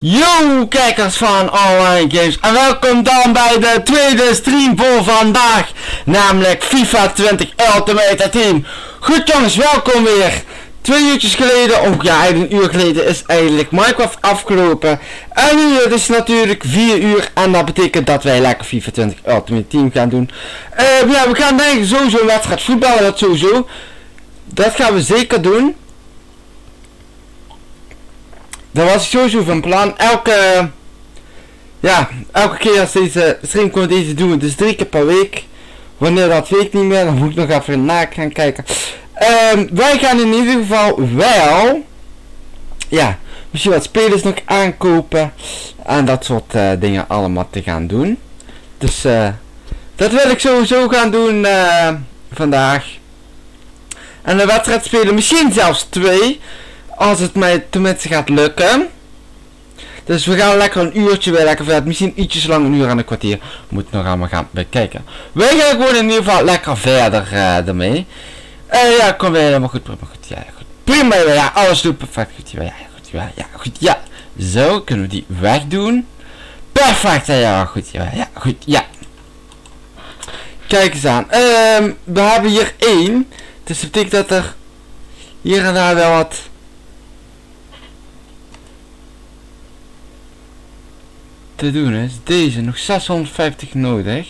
Yo kijkers van Online Games en welkom dan bij de tweede stream voor vandaag, namelijk FIFA 20 Ultimate Team. Goed jongens, welkom weer. 2 uurtjes geleden, ja eigenlijk een uur geleden is eigenlijk Minecraft afgelopen. En nu het is natuurlijk 4 uur en dat betekent dat wij lekker FIFA 20 Ultimate Team gaan doen. Ja, we gaan denk ik sowieso een wedstrijd voetballen, dat sowieso. Dat gaan we zeker doen. Dat was sowieso van plan. Elke keer als deze stream komt deze doen we dus 3 keer per week. Wanneer dat weet ik niet meer, dan moet ik nog even na gaan kijken. Wij gaan in ieder geval wel, ja, misschien wat spelers nog aankopen. En dat soort dingen allemaal te gaan doen. Dus dat wil ik sowieso gaan doen vandaag. En een wedstrijd spelen, misschien zelfs 2. Als het mij tenminste gaat lukken. Dus we gaan lekker een uurtje weer lekker verder. Misschien ietsjes lang, een uur en een kwartier. Moet nog allemaal gaan bekijken. Wij gaan gewoon in ieder geval lekker verder ermee. Ja, kom weer helemaal goed. Prima, goed. Ja, goed. Prima, ja, alles doet perfect. Goed, ja, goed, ja, goed, ja. Zo, kunnen we die wegdoen. Perfect, ja, goed, ja, goed, ja. Kijk eens aan. We hebben hier 1. Dus dat betekent dat er hier en daar wel wat te doen is. Deze nog 650 nodig.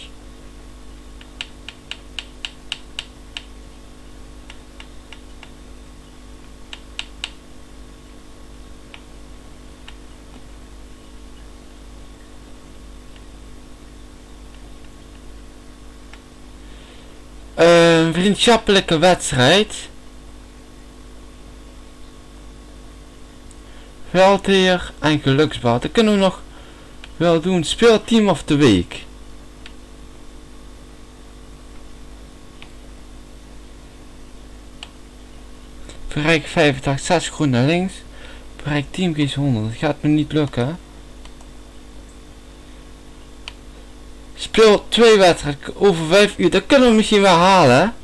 Een vriendschappelijke wedstrijd. Veldheer en geluksbal. Dat kunnen we nog wel doen. Speelteam of de week. Bereik 85, 6 groen naar links. Bereik teamgeest 100. Dat gaat me niet lukken. Speel 2 wedstrijden over 5 uur. Dat kunnen we misschien wel halen.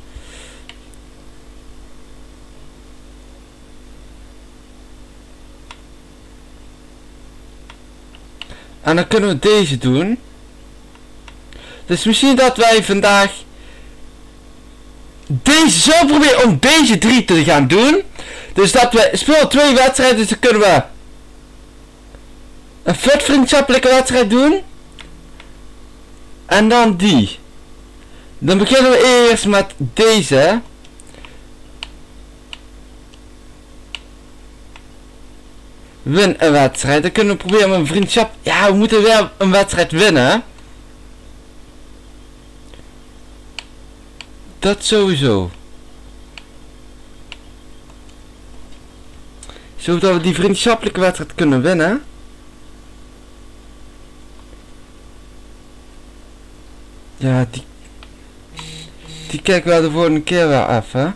En dan kunnen we deze doen. Dus misschien dat wij vandaag deze zo proberen om deze 3 te gaan doen. Dus dat we spelen 2 wedstrijden. Dus dan kunnen we een vet vriendschappelijke wedstrijd doen. En dan die. Dan beginnen we eerst met deze. Win een wedstrijd. Dan kunnen we proberen een vriendschap. Ja, we moeten wel een wedstrijd winnen. Dat sowieso. Zodat we die vriendschappelijke wedstrijd kunnen winnen. Ja, die kijken we de volgende keer wel even.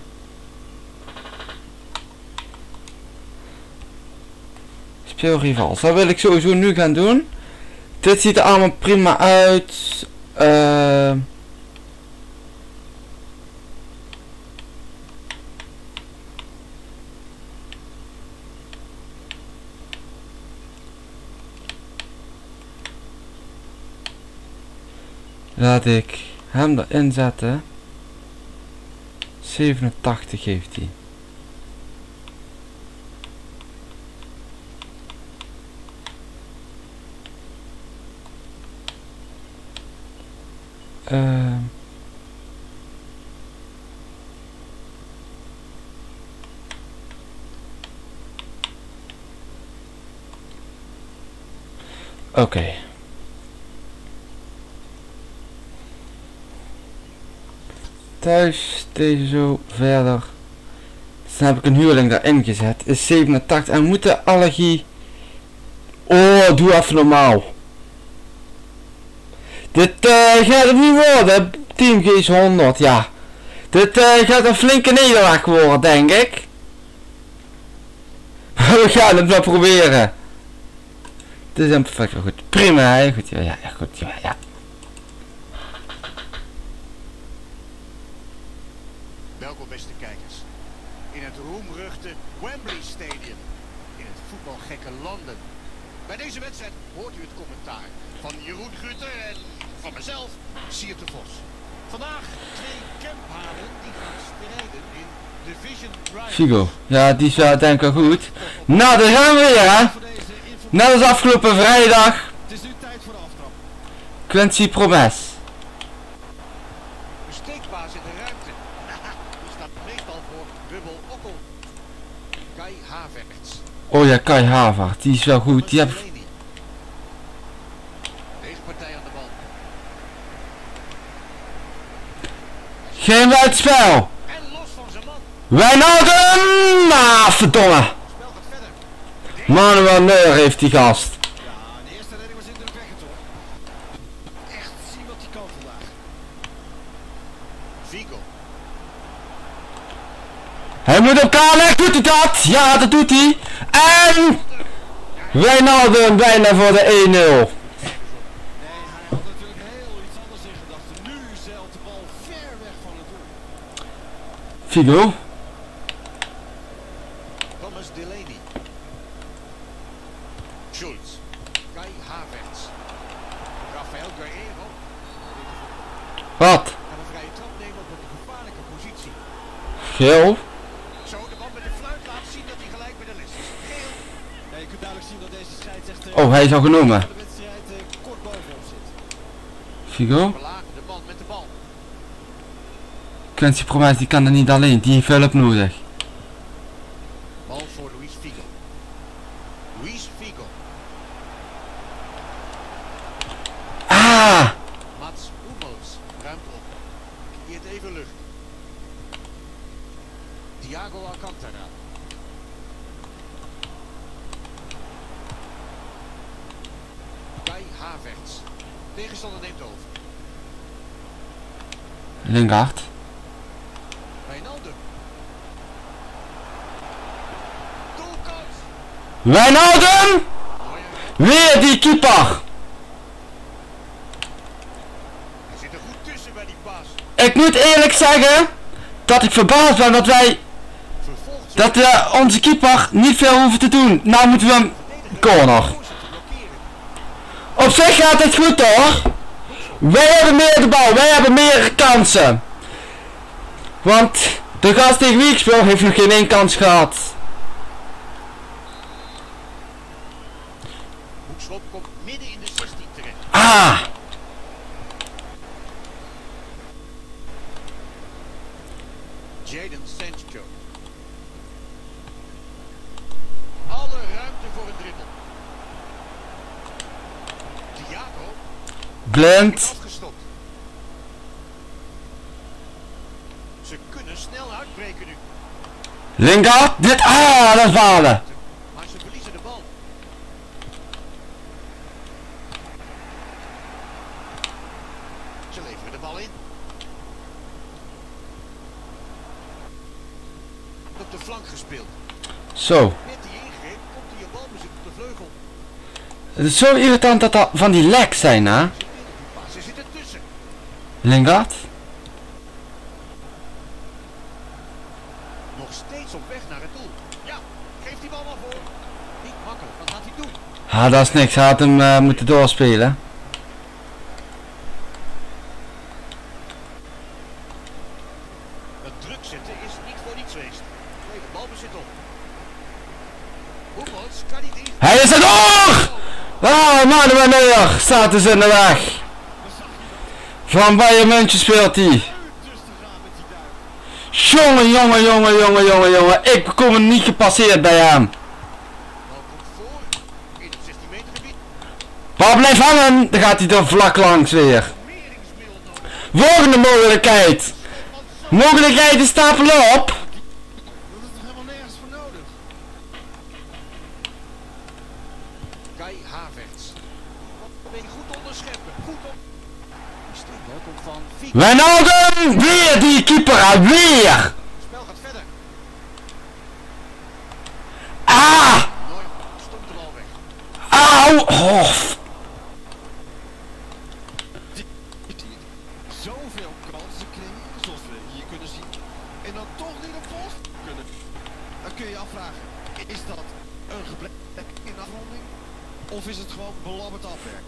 Speelrivals, dat wil ik sowieso nu gaan doen. Dit ziet er allemaal prima uit. Laat ik hem erin zetten. 87 heeft hij. Oké. Thuis, deze zo verder. Dus dan heb ik een huurling daarin gezet. Is 87 en we moeten allergie. Oh, doe even normaal. Dit gaat het niet worden. Teamgeest 100, ja. Dit gaat een flinke nederlaag worden, denk ik. We gaan het wel proberen. Dit is een perfect goed. Prima, hè? Goed, ja, goed, ja. Welkom beste kijkers. In het roemruchte Wembley Stadium. In het voetbalgekke Londen. Bij deze wedstrijd hoort u het commentaar van Jeroen Guter en van mezelf, Siert de Vos. Vandaag twee Kempharen die gaan strijden in Division Rivals. Figo. Ja, die is wel denk ik wel goed. Nou, daar gaan we weer, hè. Net als afgelopen vrijdag. Het is nu tijd voor de aftrap. Quincy Promes. De steekbaas in de ruimte. Die staat meestal voor Bubbel Okkel. Kai Havertz. Oh ja, Kai Havertz. Die is wel goed. Die heb... Tegenpartij aan de bal. Geen buitenspel. En los van zijn man. Wijnaldum! Ah, verdomme. Het spel gaat verder. Manuel Neuer heeft die gast. Ja, de eerste redding was indrukwekkend hoor. Echt zien wat hij kan vandaag. Figo. Hij moet op Kanek, doet hij dat? Ja, dat doet hij. En... Wijnaldum bijna voor de 1-0. Nee, hij had natuurlijk heel iets anders in gedachten. Nu zeilt de bal ver weg van het doel. Figo. Thomas Delaney. Schulz. Kai Havertz. Rafael Guerreiro. Wat? Gaat een vrije trap nemen op een gevaarlijke positie. Geel. Zo de bal met de fluit laat zien dat hij gelijk bij de les is. Geel. Ja, je kunt duidelijk zien dat deze scheidsrechter Oh, hij is al genomen. de wedstrijd kort bovenop zit. Figo. Verlagen de man met de bal. Quincy Promes die kan er niet alleen. Die heeft hulp nodig. Bal voor Luis Figo. Luis Figo. Ah! Mats Hummels. Ruimte op. Creëert even lucht. Thiago Alcantara. Kai Havertz. Tegenstander neemt over. Lingard. Wijnaldum. Doelkans. Wijnaldum! Neuer. Weer die keeper! Hij zit er goed tussen bij die paas. Ik moet eerlijk zeggen dat ik verbaasd ben dat wij, Vervolgt dat we onze keeper niet veel hoeven te doen. Nou moeten we hem corner. voorzet te blokkeren. Op zich gaat het goed hoor. Wij hebben meer de bal, wij hebben meer kansen. Want de gast tegen wie ik speel heeft nog geen één kans gehad. Hoekschop komt midden in de 16 terecht. Ah! Jadon Sancho. Alle ruimte voor een dribbel. Thiago Blind. afgestopt. Ze kunnen snel uitbreken nu. Lingard. Dit. Ah, dat is balen. Maar ze verliezen de bal. Ze leveren de bal in. Op de flank gespeeld. Zo. Met die ingreep komt hij een balbezit op de vleugel. Het is zo irritant dat er van die leks zijn hè. Ze zitten tussen. Lingard. Nog steeds op weg naar het doel. Ja, geef die bal maar voor. Niet makkelijk, wat gaat hij doen? Ah, dat is niks. Hij had hem moeten doorspelen. Het druk zetten is niet voor niets geweest. Nee, de bal bezit op. Hummels kan niet in. Hij is er door! Ah, Manuel Neuer staat dus in de weg. Van Bayern München speelt hij. Dus te gaan met die duim. Jongen, jongen, jongen, jongen, jongen, jongen. Ik kom er niet gepasseerd bij hem. Bal komt voor. In het 16 meter gebied. Bal blijft hangen. Dan gaat hij er vlak langs weer. Meringsmiddel nodig. Volgende mogelijkheid. Mogelijkheden stapelen op. Dat is toch helemaal nergens voor nodig? Kai Havertz. Een beetje goed onderscheppen. Goed op. Die steekbal komt van Figo. Wijnaldum. Weer die keeper. Weer. Het spel gaat verder. Ah. Neuer stopt de bal weg. Auw. Oh. Zoveel kansen creëren, zoals we hier kunnen zien. En dan toch niet op post kunnen. Dan kun je afvragen, is dat een gebrek in afronding? Of gewoon belabberd afwerken.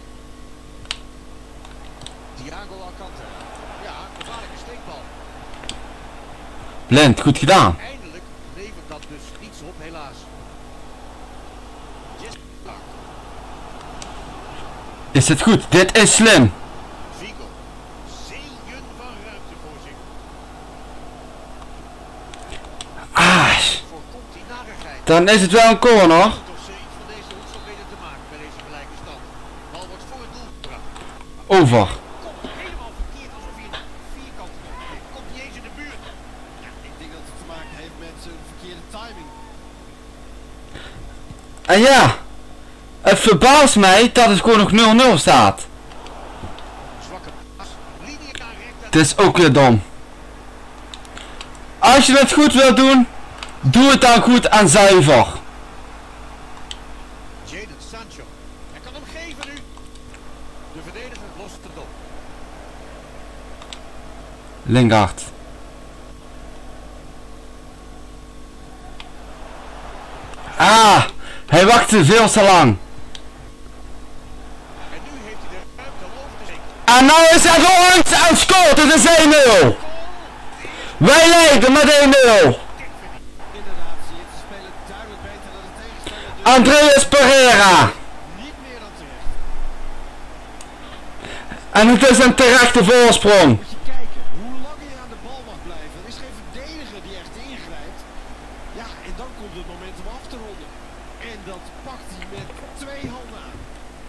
Thiago Alcantara. Ja, gevaarlijke steekbal. Blind, goed gedaan. Eindelijk levert dat dus niets op, helaas. Is het goed? Dit is slim. Figo. Zeeën van ruimte voor zich. Ah, Voorkomt die narigheid. dan is het wel een corner. Toch zoiets van deze hoek zo beter te maken bij deze gelijke stand. Bal wordt voor het doel gebracht. Over. Komt helemaal verkeerd alsof hij een vierkant heeft. Komt niet eens in de buurt. Ja, ik denk dat het te maken heeft met zijn verkeerde timing. En ja, het verbaast mij dat het gewoon nog 0-0 staat. Zwakke pas. Linie aan recht. Het is ook weer dom. Als je het goed wilt doen, doe het dan goed en zuiver. Jadon Sancho. Hij kan hem geven nu. De verdediger lost het op. Lingard. Ah, hij wachtte veel te lang. En nu heeft hij de ruimte om over te steken. En nou is hij gehoord en scoort. Het is 1-0. Wij leiden met 1-0. Inderdaad, zie je het spelen duidelijk beter dan de tegenstander. Dus Andreas Pereira. niet meer dan terecht. En het is een terechte voorsprong. Moet je kijken hoe lang hij aan de bal mag blijven. Er is geen verdediger die echt ingrijpt. Ja, en dan komt het moment om af te ronden. En dat pakt hij met 2 handen aan.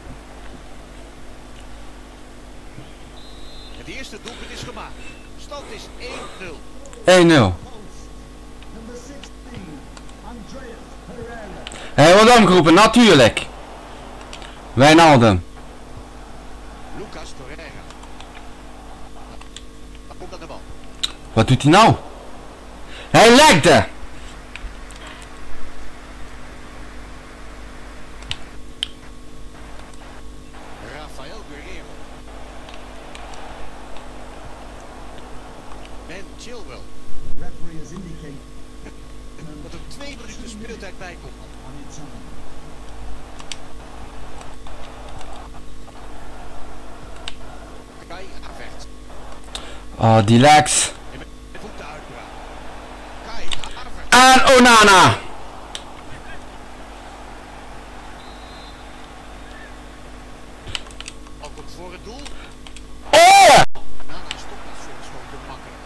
Het eerste doelpunt is gemaakt. Stand is 1-0. 1-0. Hij wordt omgeroepen, natuurlijk. Wijnaldum. Lucas Torreira. Dan komt aan de bal. Wat doet hij nou? Hij lekte. Rafael Guerrero. Ben Chilwell. Dat er 2 minuten speeltijd bij komt. Kai Havertz. Oh, die legs. En met voeten uitbraak. Kai Havertz. En Onana. Al komt voor het doel. Oh! Nana stopt dat soms gewoon te makkelijk.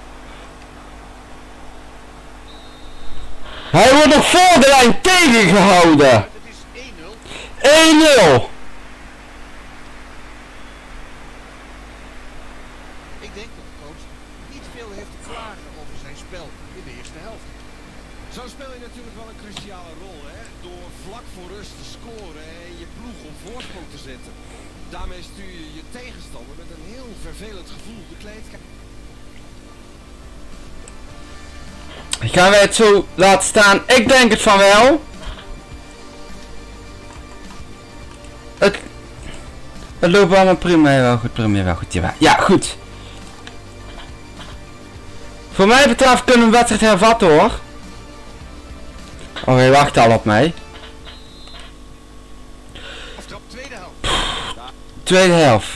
Hij wordt nog voor de lijn tegengehouden. Het is 1-0. 1-0. Ik denk dat de coach niet veel heeft te klagen over zijn spel in de eerste helft. Zo speel je natuurlijk wel een cruciale rol, hè? Door vlak voor rust te scoren en je ploeg op voorsprong te zetten. Daarmee stuur je je tegenstander met een heel vervelend gevoel de kleedkamer. Gaan wij het zo laten staan? Ik denk het van wel. Het loopt allemaal prima, wel goed, prima, wel goed, jawel. Ja, goed. Voor mij betreft kunnen we de wedstrijd hervatten, hoor. Oh, hij wacht al op mij. Aftrap tweede helft. Tweede helft.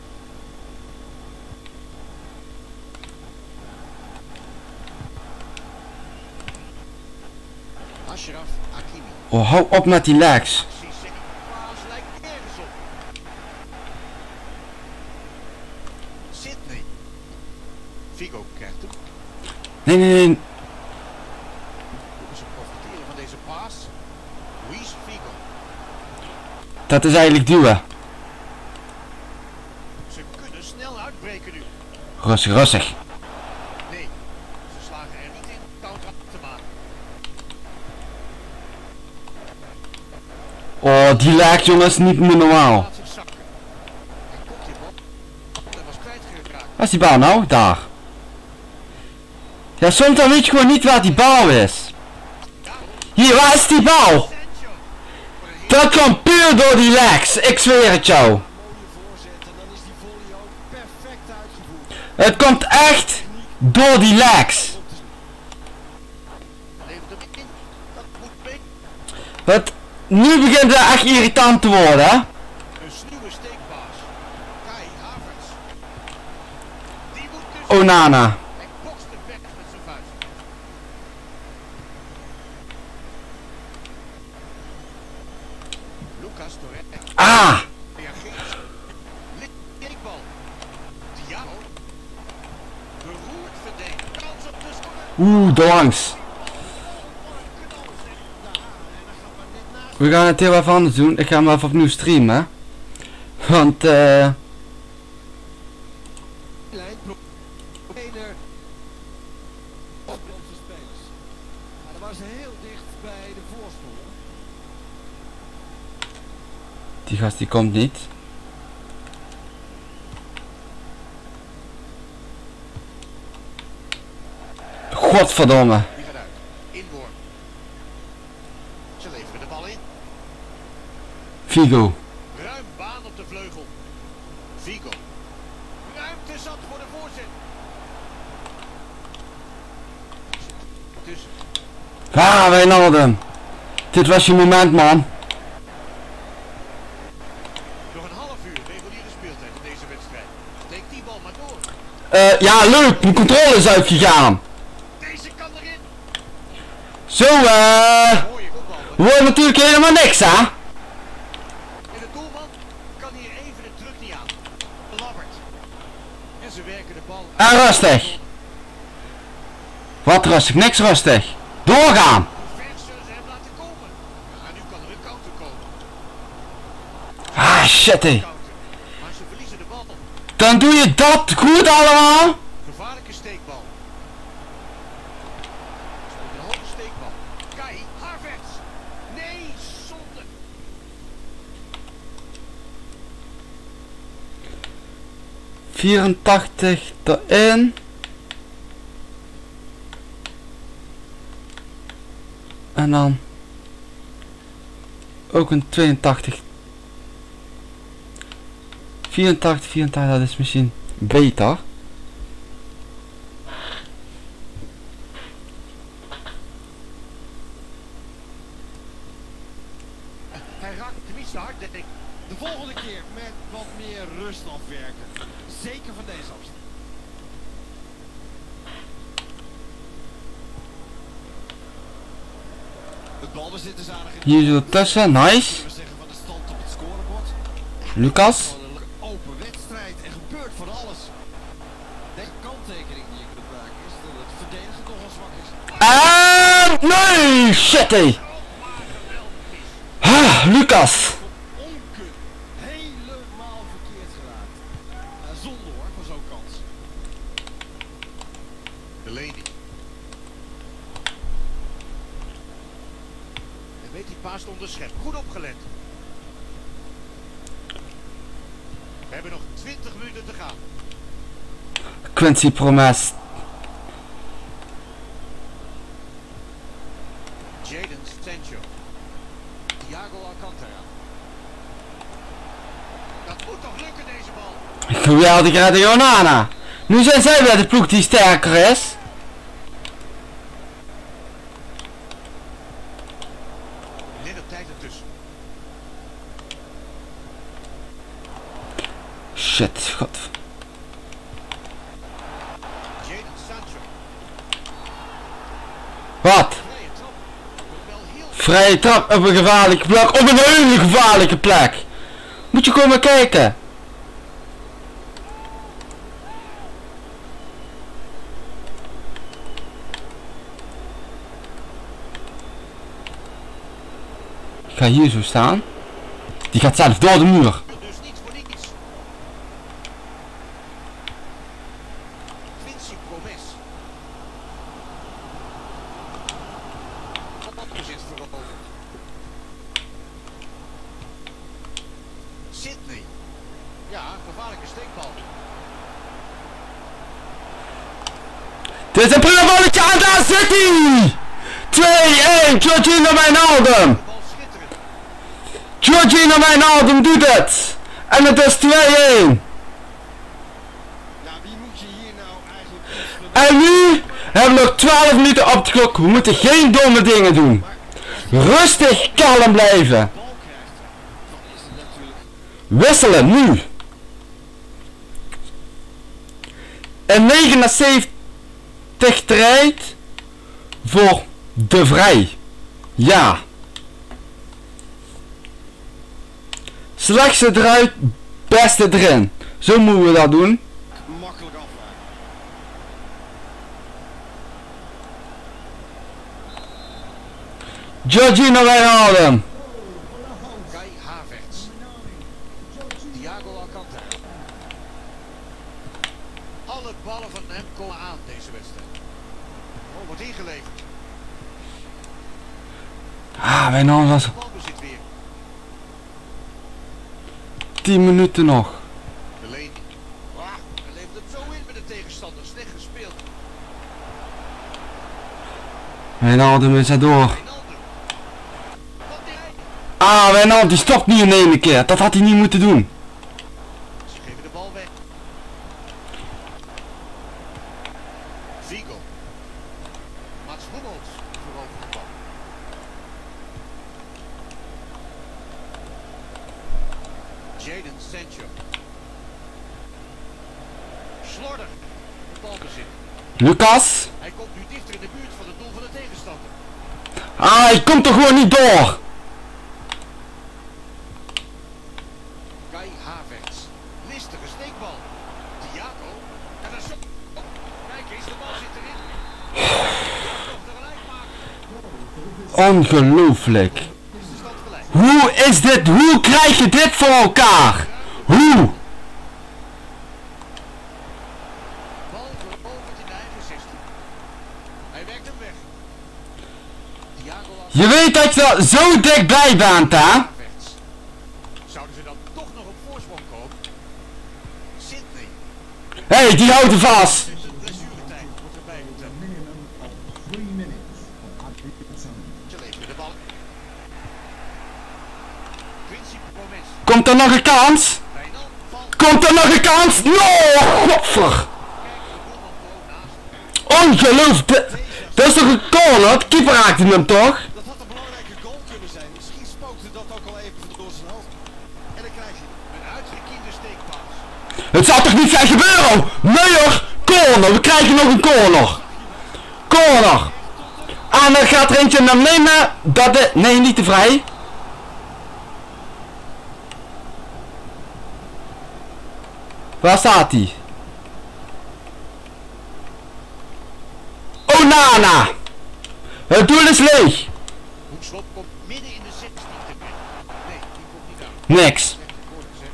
Ashraf Hakimi. Oh, hou op met die legs. Sissé. Paas lijkt nergens op. Sidney. Figo krijgt hem. Nee, nee, nee. Ze profiteren van deze paas. Luis Figo. Dat is eigenlijk duwen. Ze kunnen snel uitbreken nu. Rustig, rustig. Nee, ze slagen er niet in counter te maken. Oh, die legs, jongens, niet meer normaal. Laat zich zakken. En komt die bal. En was kwijtgeraakt. Waar is die bal nou? Daar. Ja, soms dan weet je gewoon niet waar die bal is. Hier, waar is die bal? Sancho. Dat komt puur door die legs. Ik zweer het jou. Mooie voorzet en dan is die volley ook perfect uitgevoerd. Het komt echt door die legs. Levert hem in. Dat moet mee. Nu begint het echt irritant te worden, hè? Onana. Hij bokst de weg met zijn vuist. Lucas Torre. Ah! Reageert. Steekbal. Thiago. Beroerd verdedigen. Kans op de score. Doorlangs. We gaan het heel even anders doen. Ik ga hem even opnieuw streamen. Want Trainer. Op onze spelers. Maar dat was heel dicht bij de voorsprong. die gast die komt niet. Godverdomme. Die gaat uit. Inworp. Ze leveren de bal in. Figo. Ruim baan op de vleugel. Figo. Ruimte zat voor de voorzet. Tussen. Ah, Wijnaldum. Dit was je moment, man. Nog een half uur reguliere speeltijd in deze wedstrijd. Steek die bal maar door. Ja, leuk. Mijn controle is uitgegaan. Deze kan erin. Zo, Mooie voetbal. we horen natuurlijk helemaal niks, hè? En de doelman kan hier even de druk niet aan. Labbert. En ze werken de bal uit. En rustig. Wat rustig? Niks rustig. Doorgaan. Hoe ver zullen ze hem laten komen? Ja, nu kan er een counter komen. Ah, shit, hé. Counter. Maar ze verliezen de bal. Dan doe je dat goed allemaal. Gevaarlijke steekbal. Een hoge steekbal. Kai Havertz. Nee, zonde. 84 erin. En dan ook een 82. 84, dat is misschien beter. Hij raakt tenminste hard, denk ik. De volgende keer met wat meer rust afwerken. Zeker van deze afstand. Het balbezit is aardig. Hier zo tussen, nice. We zeggen van de stand op het scorebord. Lucas. Gewoon een open wedstrijd en gebeurt van alles. De kanttekening die je kunt maken is dat het verdedigen nogal zwak is. En nee, shit, hé. Ah, Lucas. Onkun. Helemaal verkeerd geraakt. Zonde hoor, van zo'n kans. Delaney. En weet die paas te onderscheppen. Goed opgelet. We hebben nog 20 minuten te gaan. Quincy Promes. Jadon Sancho. Thiago Alcantara. Dat moet toch lukken deze bal. Geweldig redden Onana. Nu zijn zij weer de ploeg die sterker is. Net op tijd ertussen. Shit, god. Jadon Sancho. Wat? Vrije trap. Wel heel Vrije trap op een gevaarlijke plek. Op een hele gevaarlijke plek. Moet je komen kijken. Ik ga hier zo staan. Die gaat zelf door de muur. dus niet voor niets. Quincy Promes. Balbezit veroverd. Sydney. Ja, gevaarlijke steekbal. Dit is een prima balletje aan, daar zit hij! 2-1, Georgino Wijnaldum! De bal schitterend. Georgino Wijnaldum doet het! En het is 2-1! Ja, wie moet je hier nou eigenlijk... En nu hebben we nog 12 minuten op de klok. We moeten geen domme dingen doen. Rustig, kalm blijven. bal krijgt, dan is het natuurlijk... Wisselen, nu! En 79 strijd voor De Vrij. Ja. Slechtste eruit, beste erin. Zo moeten we dat doen. Makkelijk afmaken. Georgino Wijnaldum. Kai Havertz. Thiago Alcantara. Alle ballen van hem komen aan deze wedstrijd. Oh, wordt ingeleverd. Ah, Wijnaldum was Balbezit weer. 10 minuten nog. Delaney. Hij levert het zo in met de tegenstander. Slecht gespeeld. Wijnaldum is er door. Wijnaldum. Wat hij. Ah, Wijnaldum die stopt niet in één keer. Dat had hij niet moeten doen. Ze geven de bal weg. Figo. Mats Hummels voorover de bal. Jadon Sancho. Slordig. De balbezit. Lucas. Hij komt nu dichter in de buurt van het doel van de tegenstander. Ah, hij komt er gewoon niet door. Kai Havertz. Listige steekbal. Thiago. En dan zo. Oh, kijk eens, de bal zit erin. Nog tegelijk maken. Ongelooflijk. Is de stand gelijk. Hoe is dit? Hoe krijg je dit voor elkaar? Hoe? Bal veroverd in de eigen 16. Hij werkt hem weg. Thiago Je weet dat je er zo dichtbij bent, hè? Havertz. Zouden ze dan toch nog op voorsprong komen? Sydney. Hé, hey, die houdt er vast. De blessuretijd wordt erbij geteld. Ze leveren de bal. Principe Promes. Komt er nog een kans? Wijnald valt. Komt er nog een kans? No! Godver! Ongelooflijk! Dat is toch een corner? De keeper raakte hem toch? Dat had een belangrijke goal kunnen zijn. Misschien spookte dat ook al even door zijn hoofd. En dan krijg je een uitgekiende steekpaas. Het zou toch niet gaan gebeuren? Neuer! Corner! We krijgen nog een corner! Corner! En dan gaat er eentje naar nemen. Dat de... Nee, niet te vrij. Waar staat hij? Onana! Het doel is leeg. Hoekschop komt midden in de 16 terecht. Nee, die komt niet aan. Niks. Slecht akkoord gezegd.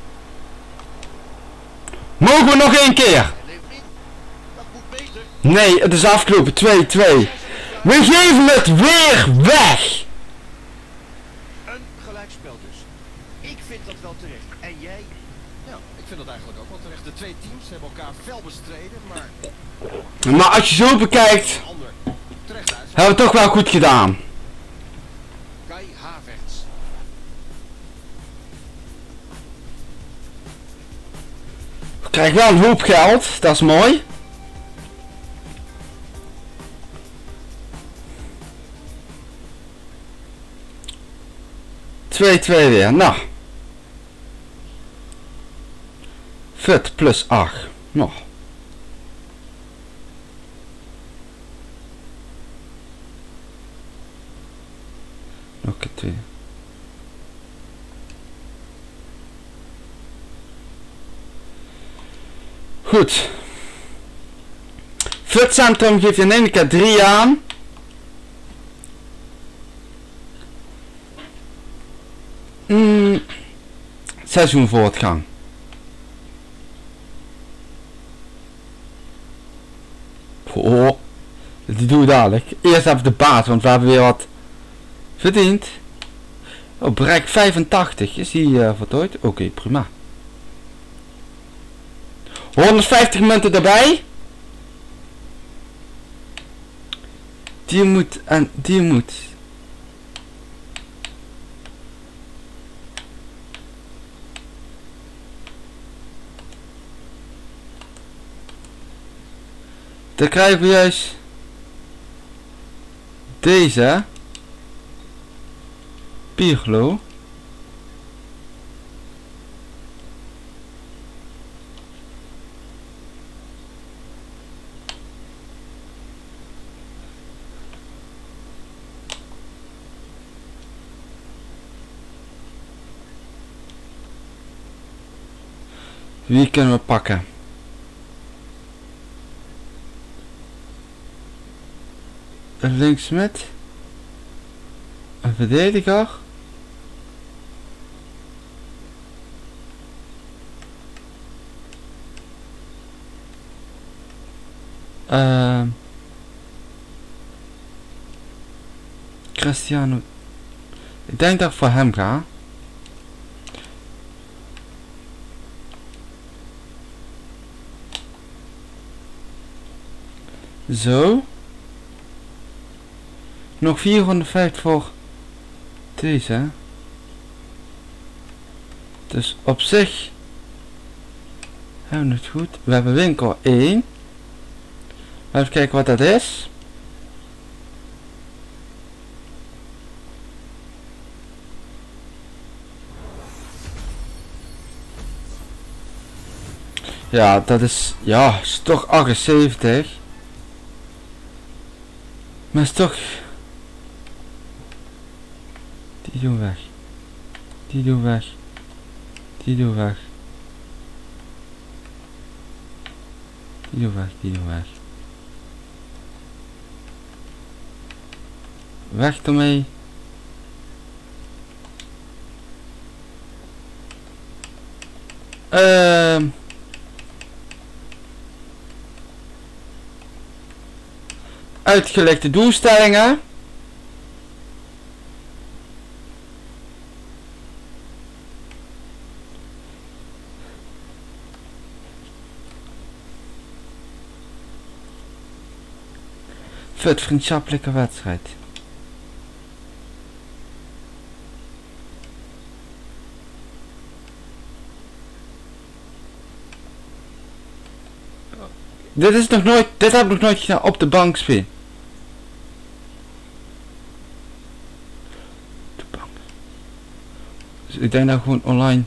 Mogen we nog één keer? Hij levert in. Dat moet beter. Nee, het is afgelopen. 2-2. We geven het weer weg. Een gelijkspel dus. Ik vind dat wel terecht. En jij? Ja, ik vind dat eigenlijk ook wel terecht. De twee teams hebben elkaar fel bestreden, maar Maar als je zo bekijkt, ander. Terecht uit. hebben we het toch wel goed gedaan. Kai Havertz. We krijgen wel een hoop geld, dat is mooi. Twee weer, nou. Fit plus 8, nou. Nog een 2. Goed. Fitcentrum geeft je in één keer 3 aan. Seizoen voortgang. Oh, die doe ik dadelijk. Eerst even de baas, want we hebben weer wat verdiend. Oh, bereik 85. Is die voltooid? Oké, prima. 150 munten erbij. Die moet en die moet. Dan krijgen we juist deze Pirlo. Wie kunnen we pakken? Een linksmid. Een verdediger. Cristiano. Ik denk dat ik voor hem ga. Zo. Nog 450 voor deze. Dus op zich hebben we het goed. We hebben winkel 1. Even kijken wat dat is. Ja, dat is, ja, is toch 78. Maar is toch... Die doen weg. Die doen weg. Die doen weg. Die doen weg, die doen weg. Weg ermee. Uitgelegde doelstellingen. Voor het vriendschappelijke wedstrijd. Dit is nog nooit, dit heb ik nog nooit gedaan op de bank spelen. De bank. Dus ik denk dat gewoon online.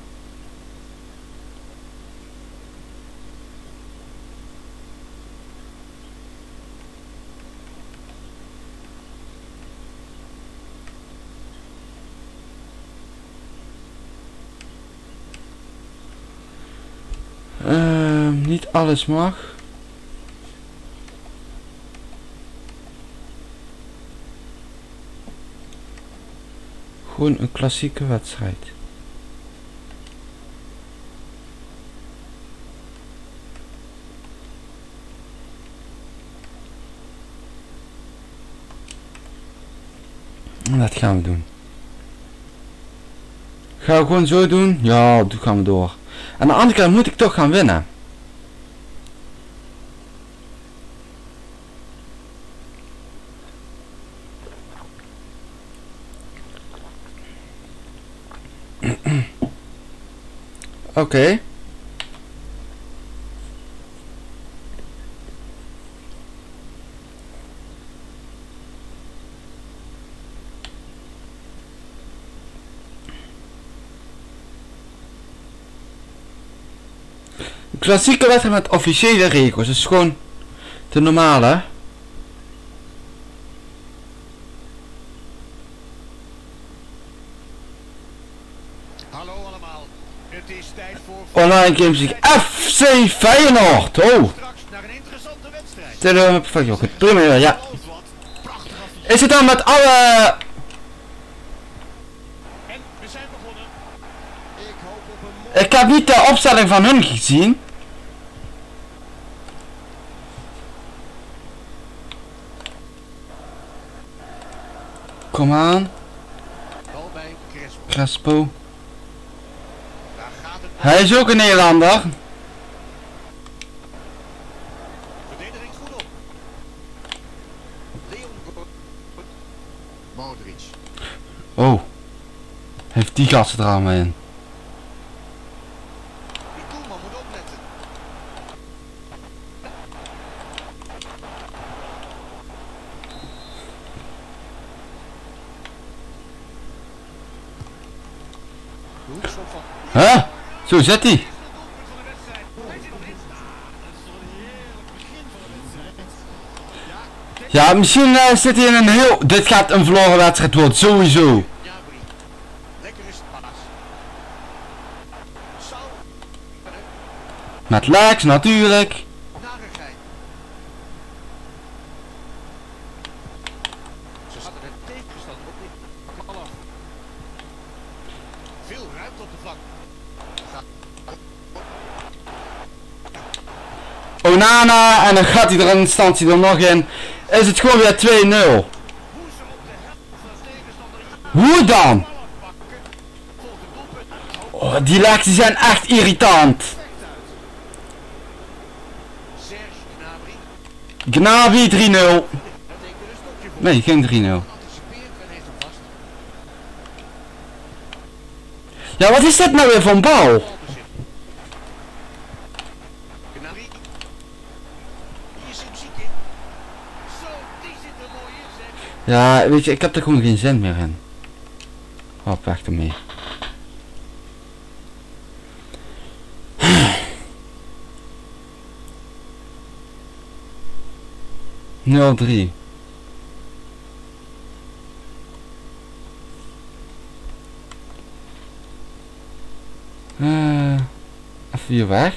Niet alles mag. Gewoon een klassieke wedstrijd. En dat gaan we doen. Gaan we gewoon zo doen? Ja, dat gaan we door. Aan de andere kant moet ik toch gaan winnen. Oké. Klassieke wedstrijd met officiële regels. Dat is gewoon de normale. Hallo allemaal. Het is tijd voor Online Games League FC Feyenoord. Oh. straks naar een interessante wedstrijd. Perfect, oké. Prima, ja. Is het dan met alle... En we zijn begonnen. Ik hoop op een mooi... Ik heb niet de opstelling van hun gezien. Kom aan. bal bij Crespo. Crespo. Daar gaat het. Hij is ook een Nederlander. Verdediging goed op. Leon Modric. Oh. Heeft die gasten er allemaal in. Die doelman moet opletten. De hoekschop van... Huh? Zo zit hij. Ja, misschien zit hij in een heel... Dit gaat een verloren wedstrijd worden, sowieso. Jabri. Lekker is het paas. Sau. Met Lex natuurlijk. Narigheid. Ze hadden de tegenstander op die bal af. Veel ruimte op de flank. Onana en dan gaat hij er in instantie er nog in. Is het gewoon weer 2-0. Hoe ze op de helft van tegenstander Hoe dan? bal afpakken. Volgt het doelpunt. Oh, die Lex die zijn echt irritant. Perfect uit. Serge Gnabry. Gnabi 3-0. Dat tekent een stokje voor. Nee, geen 3-0. Anticipeert en heeft hem vast. Ja, wat is dit nou weer van bal? Balbezit. Gnabry. Hier zit ziek in. Zo, die zit er mooi in, zeg. Ja, weet je, ik heb er gewoon geen zin meer in. Hop, weg ermee. Nul 3. Even hier weg.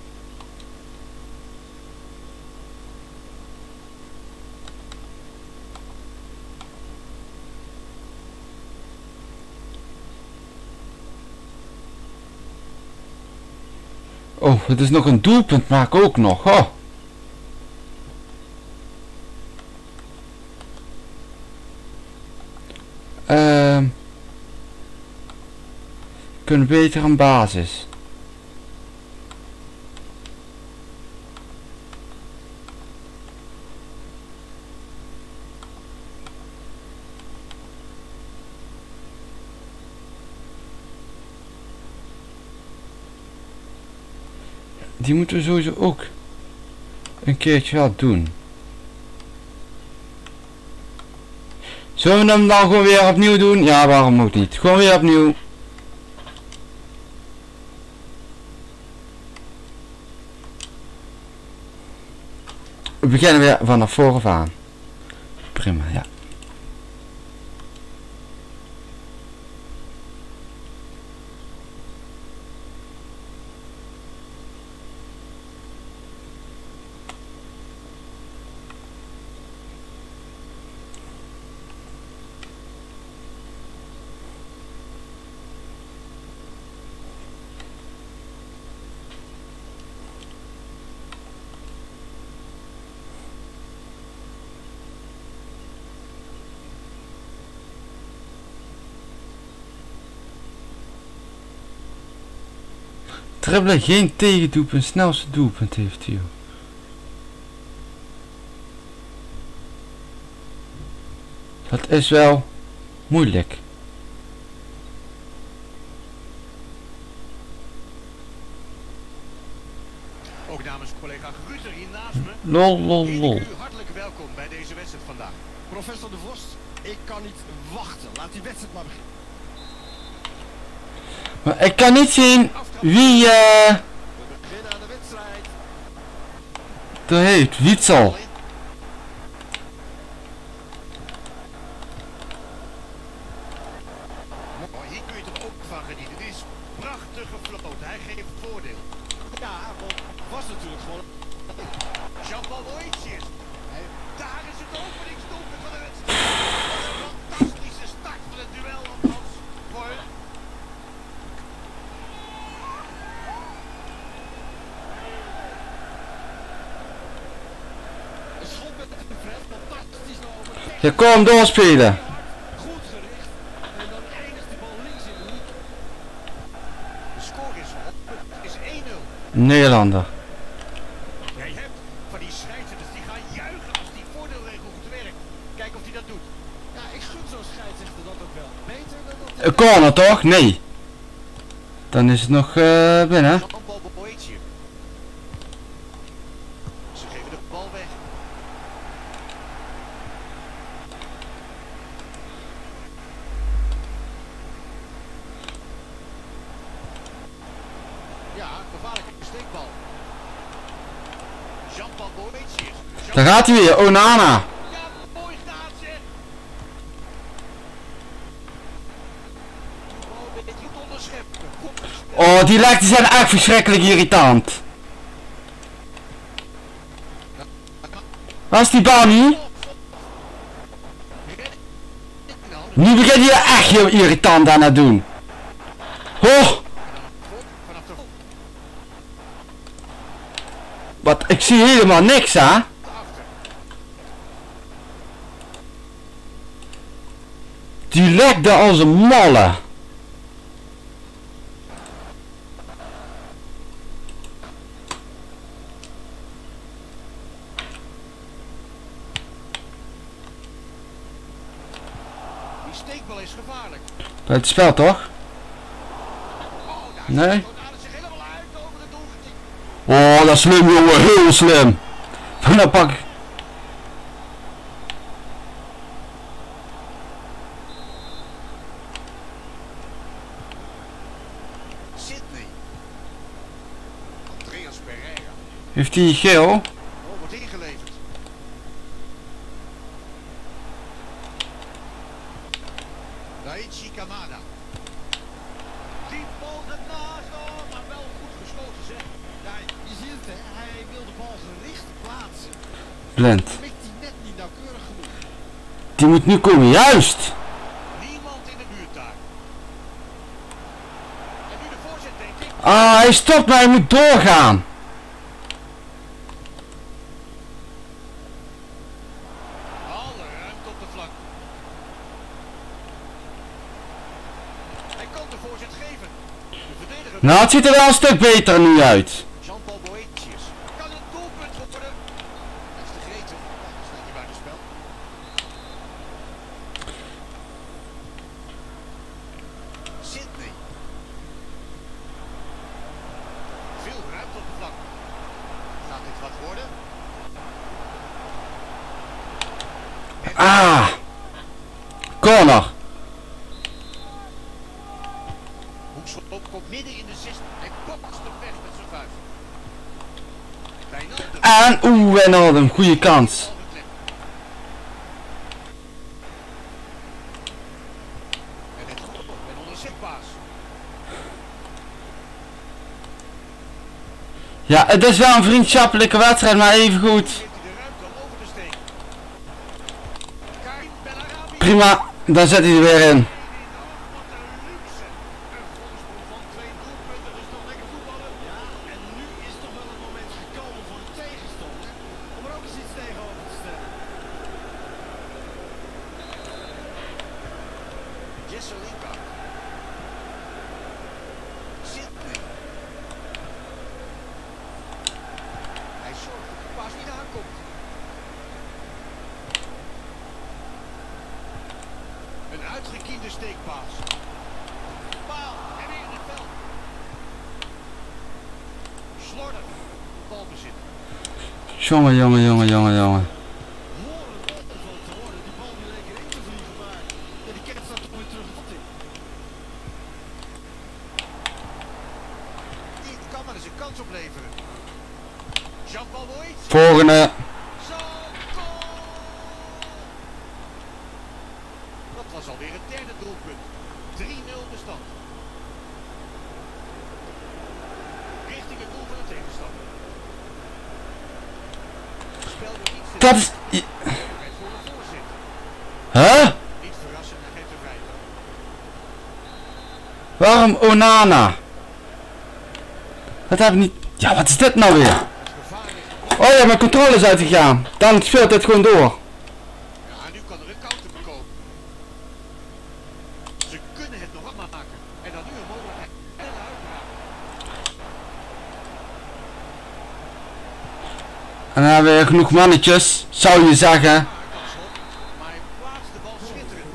Oh, het is nog een doelpunt maken ook nog. Oh. Kunnen beter een basis. Die moeten we sowieso ook een keertje wel doen. Zullen we hem dan gewoon weer opnieuw doen? Ja, waarom ook niet? Gewoon weer opnieuw. We beginnen weer vanaf vooraf aan. Prima, ja. Dribbelen geen tegendoelpunt, snelste doelpunt heeft hij. Dat is wel moeilijk. Ook namens collega Ruter hier naast me. Lol, lol, Heet lol. ik u hartelijk welkom bij deze wedstrijd vandaag. Professor De Vos, ik kan niet wachten. Laat die wedstrijd maar beginnen. Maar ik kan niet zien wie We beginnen aan de wedstrijd. er heeft. Witsel. Oh, hier kun je toch ook van genieten. Dit is prachtig gefloten. Hij geeft voordeel. Ja, want het was natuurlijk gewoon... Jean-Paul Boetius. Daar is het openingsdoelpunt van de wedstrijd. Wat een fantastische start van het duel, althans. Voor hun. Een schot met de Fred. Fantastisch over. Je kon doorspelen. Goed gericht. En dan eindigt die bal links in de hoek. De score is op. Het is 1-0. Nederlander. Ja, je hebt van die scheidsrechters die gaan juichen als die voordeelregel goed werkt. Kijk of hij dat doet. Ja, ik gun zo'n scheidsrechter dat ook wel. Beter dan dat... Een corner toch? Nee. Dan is het nog binnen. Jean-Paul Boetius. Ze geven de bal weg. Ja, gevaarlijke steekbal. Jean-Paul Boetius. Daar gaat hij weer. Onana. Ja, mooi gedaan zeg. Oh, een beetje onderscheppen. Goed gespeeld. Oh, die lijkt die zijn echt verschrikkelijk irritant. Als die bal niet. Nu begint je echt heel irritant aan het doen. Oh! Wat? Ik zie helemaal niks, hè? Die lekte als een malle. Die steekbal is gevaarlijk. Bij het spel toch? Nee? Hij zich helemaal uit over de doelgebied. Oh, dat is slim jongen, heel slim. Dan pak ik. Sydney. Andreas Pereira. Heeft hij geel? Oh, wordt ingeleverd. Daichi Kamada. Die bal ernaast, oh, maar wel goed geschoten zeg. Ja, je ziet het hè, hij wil de bal gericht plaatsen. Blind. Dan mikt hij net niet nauwkeurig genoeg. Die moet nu komen, juist. Niemand in de buurt daar. En nu de voorzet denk ik. Ah, hij stopt maar hij moet doorgaan. Alle ruimte op de flank. Hij kan de voorzet geven. De verdediger. Nou, het ziet er wel een stuk beter nu uit. Jean-Paul Boetius. Kan een doelpunt worden. Dat is de gretig. Dan staat hij buiten spel. Sydney. Veel ruimte op de flank. Gaat dit wat worden? Ah. Corner. Hoekschop komt midden in de 16. Hij bokst hem weg met zijn vuist. Wijnaldum. En Wijnaldum, goede kans. En het goed en onder zitpaas. Ja, het is wel een vriendschappelijke wedstrijd, maar even goed. Geeft hij de ruimte om over te steken. Karim Bellarabi. Prima, dan zet hij er weer in. Wat een luxe. Een voorsprong van 2 doelpunten, dus nog lekker voetballen. Ja, en nu is toch wel het moment gekomen voor de tegenstander. Om er ook eens iets tegenover te stellen. Jesse Lingard. Sydney. Hij zorgt dat de paas niet aankomt. Een uitgekiende steekpaas. Paal en weer in het veld. Slordig. Balbezit. Jongen, jongen, jongen, jongen, jongen. Horen opgevallen te worden. Die bal die leek erin te vliegen, maar ja, die kent staat toch weer terug op in. Dit kan maar eens een kans opleveren. Jean-Paul Boetius. Volgende. Zo, goal! Dat was alweer het derde doelpunt. 3-0 de stand. Richting het doel van de tegenstander. Het spel wordt niet stil. Dat is... Mogelijkheid voor een voorzet. Huh? Niet verrassend, hij geeft een vrije trap. Waarom Onana? Dat heb ik niet... Ja, wat is dit nou weer? Gevaarlijk. Oh ja, mijn controle is uitgegaan. Dan speelt het gewoon door. Ja, nu kan er een counter bekomen. Ze kunnen het nog afmaken. En dan nu een mogelijkheid. En een uitbraak. En dan hebben we genoeg mannetjes, zou je zeggen. Maar hij plaatst de bal schitterend.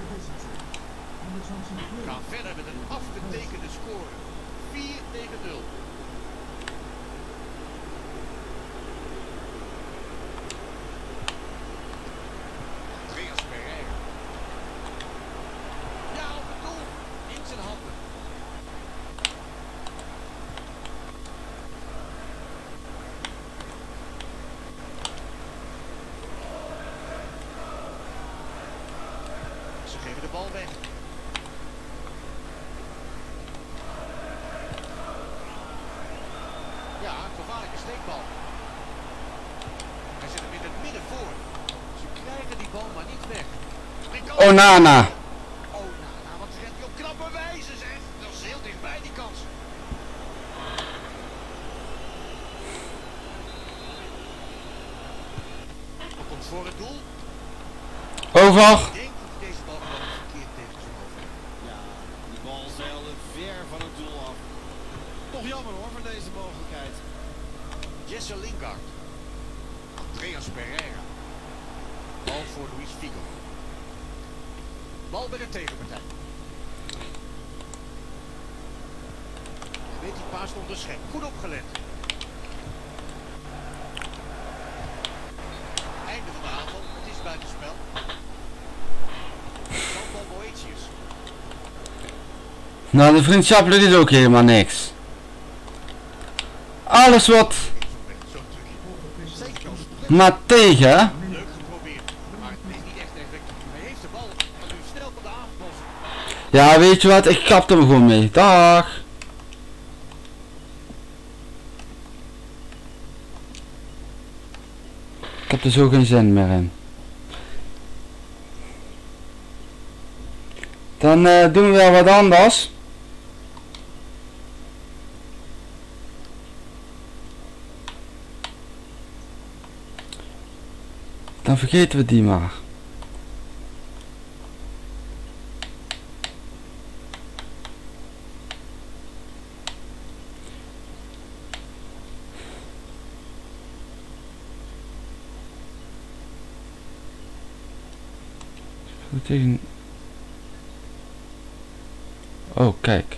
We gaan verder met een afgetekende score. 4-0. Andreas Pereira. Ja, op het doel. In zijn handen. Ze geven de bal weg. Ja, een gevaarlijke steekbal. Hij zet hem in het midden voor. Ze krijgen die bal maar niet weg. Onana. Onana, wat rent hij op knappe wijze, zeg. Dat is heel dichtbij, die kans. Wat komt voor het doel? Over. Ik denk dat hij deze bal gewoon verkeerd tegen zijn hoofd heeft. Ja, die bal zeilde ver van het doel af. Toch jammer hoor, voor deze mogelijkheid. Jesse Lingard. Andreas Pereira. Bal voor Luis Figo. Bal bij de tegenpartij. Hij weet die paas te onderscheppen. Goed opgelet. Einde van de aanval. Het is buitenspel. Sambal Boetius. Nou, de vriendschappelijk is ook helemaal niks. Alles wat Zo'n trucje. Zeker als maar tegen. leuk geprobeerd. Maar het is niet echt effectief. Hij heeft de bal. Maar nu snel van de aanval. Ja, weet je wat? Ik kap hem gewoon mee. Dag. Ik heb er zo geen zin meer in. Dan doen we weer wat anders. Dan vergeten we die maar. Goed tegen. Oh, kijk.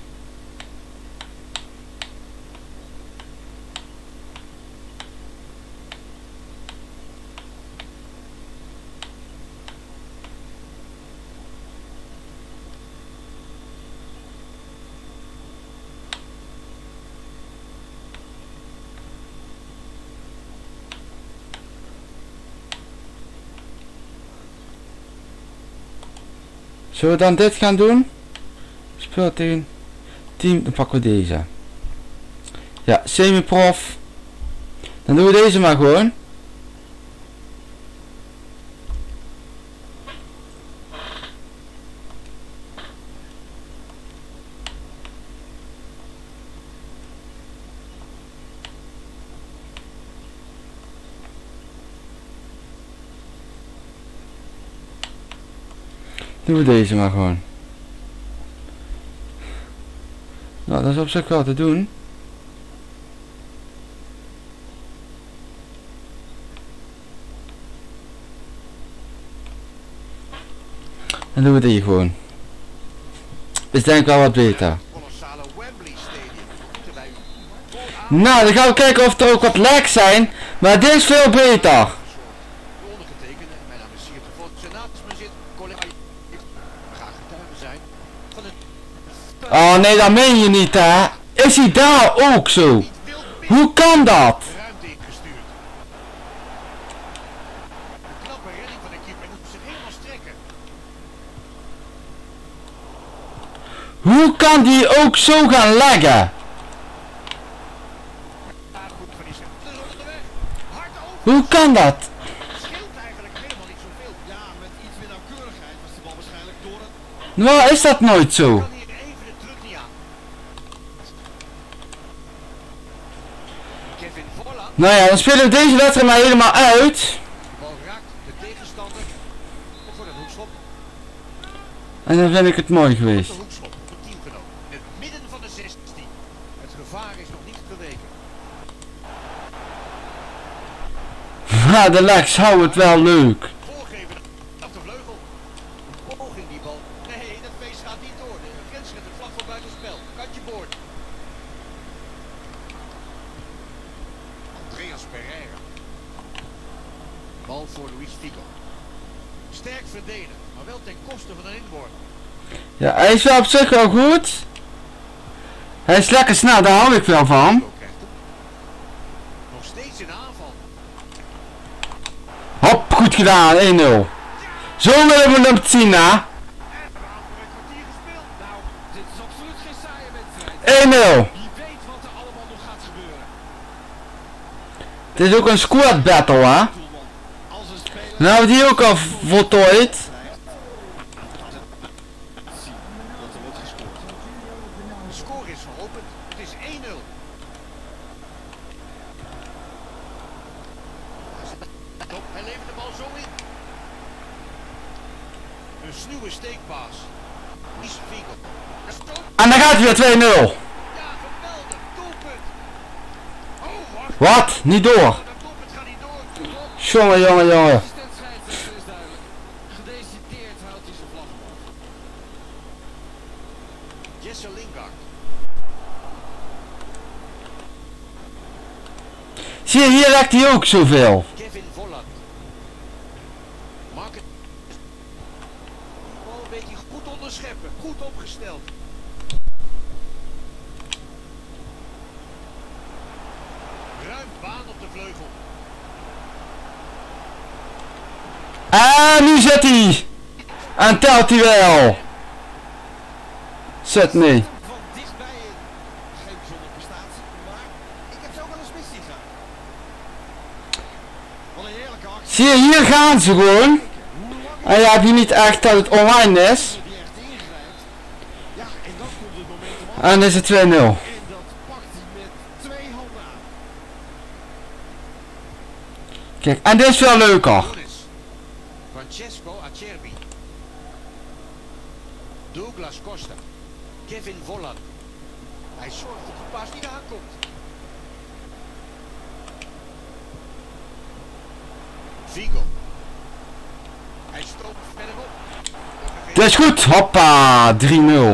Zullen we dan dit gaan doen? Speel tegen team, dan pakken we deze. Ja, semi-prof. Dan doen we deze maar gewoon. Doen we deze maar gewoon. Nou, dat is op zich wel te doen. Dan doen we die gewoon. Is denk ik wel wat beter. Kolossale Wembley Stadium. Moeten wij Nou, dan gaan we kijken of er ook wat lags zijn. Maar dit is veel beter. de ondergetekende, mijn naam is Siert de Vos, naast me zit collega. We gaan getuigen zijn van het Oh nee, dat meen je niet, hè? Is hij daar ook zo? niet wild Hoe kan dat? ruimte ingestuurd. Een knappe redding van de keeper, hij moet zich helemaal strekken. Hoe kan die ook zo gaan leggen? Ja, goed verliezen. Ze is onderweg. Hard over. Hoe kan dat? Scheelt eigenlijk helemaal niet zoveel. Ja, met iets meer nauwkeurigheid was de bal waarschijnlijk door het. Nou, is dat nooit zo? Kan hier even de druk niet aan. Kevin Volla. Nou ja, dan spelen we deze wedstrijd maar helemaal uit. De bal raakt de tegenstander voor de hoekschop. En dan vind ik het mooi geweest. De hoekschop op het teamgenoot. In het midden van de 16. Het gevaar is nog niet geweken. Ha, de legs hou het wel leuk. Voorgeven af de vleugel. Een poging die bal. Nee, dat feest gaat niet door. De grensrechter vlak voor buitenspel. Kantje boord. Andreas Pereira. Bal voor Luis Figo. Sterk verdedigen, maar wel ten koste van een inworp. Ja, hij is wel op zich wel goed. Hij is lekker snel, daar hou ik wel van. Figo krijgt hem. Nog steeds in aanval. Hop, goed gedaan, 1-0. Zo willen we hem zien, hè. En we hebben een kwartier gespeeld. Nou, dit is absoluut geen saaie wedstrijd. 1-0. Wie weet wat er allemaal nog gaat gebeuren. Het is ook een squad battle, hè. Doelman Nou, die ook al voltooid. De score is geopend. Het is 1-0. Hij levert de bal zo in. Een sluwe steekpaas. Is Figo. En dan gaat hij weer 2-0. Ja, geweldig. Doelpunt. Oh, wacht. Wat? Niet door. Dat doelpunt gaat niet door. Jongen, jongen, jongen. Assistent scheidsrechter is duidelijk. Gedecideerd houdt hij zijn vlag omhoog. Jesse Lingard. Zie je, hier raakt hij ook zoveel. Kevin Volland. Mark het. Die bal weet hij goed onderscheppen. Goed opgesteld. Ruim baan op de vleugel. En nu zit hij. En telt hij wel. Zet nee. Van dichtbij in. Geen bijzondere prestatie, maar ik heb zo wel eens mis zien gaan. Wat een heerlijke actie. Zie je, hier gaan ze gewoon. En ja, heb je niet echt dat het online is. Die echt ingrijpt. Ja, en dan komt het momentum af. En dan is het 2-0. En dat pakt hij met twee handen aan. Kijk, en dit is wel leuker. Francesco Acerbi. Douglas Costa. Kevin Volland. Hij zorgt dat de paas niet aankomt. Figo. Hij stroomt verderop. Dat is goed. Hoppa, 3-0. Doelpunt.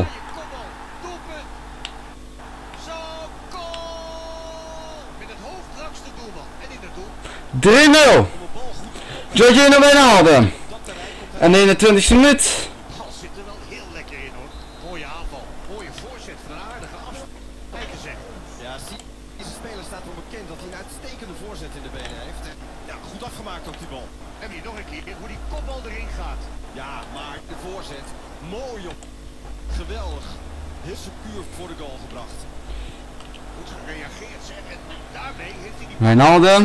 Zo, goal! Met het hoofd langs de doelman. En in het doel. 3-0. Jorginho Wijnaldum. En 21e minuut. De bal zit er wel heel lekker in hoor. Mooie aanval. Mooie voorzet van een aardige afstand. Kijk eens zeg. Ja, deze speler staat wel bekend dat hij een uitstekende voorzet in de benen heeft. Ja, goed afgemaakt ook die bal. En hier nog een keer hoe die kopbal erin gaat. Ja, maar de voorzet, mooi op. Geweldig. Heel secuur voor de goal gebracht. Goed gereageerd zeg. En daarmee heeft hij die Wijnaldum.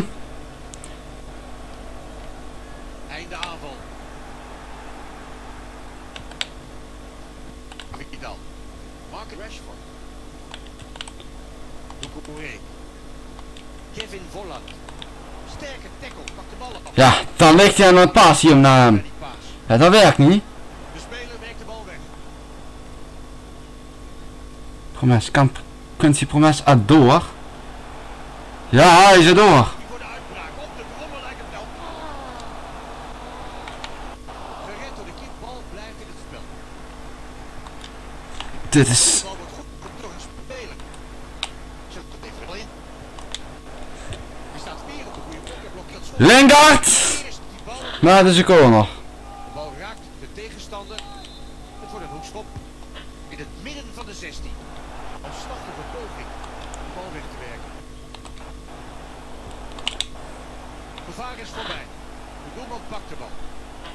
einde aanval. Vidal. Marcus Rashford. Doucouré. Kevin Volland. Sterke tackle. Pak de bal af. Ja, dan ligt hij aan het paas hier naar hem. Die paas. Ja, dat werkt niet. De speler werkt de bal weg. Promes, kunt hij Promes door? Ja, hij is er door. Die voor de uitbraak. Op de brommel lijkt het wel. Gered door de keeper. Bal blijft in het spel. Dit is... De bal wordt goed door een speler. Zet het even wel in. Hij staat weer op de goede plek. Hij blokkeert zo. Lingard! Eerst die bal. Maar dat is een corner. De bal raakt de tegenstander. Het wordt een hoekschop. In het midden van de 16. Afstandelijke poging. De bal weg te werken. Gevaar is voorbij. De doelman pakt de bal.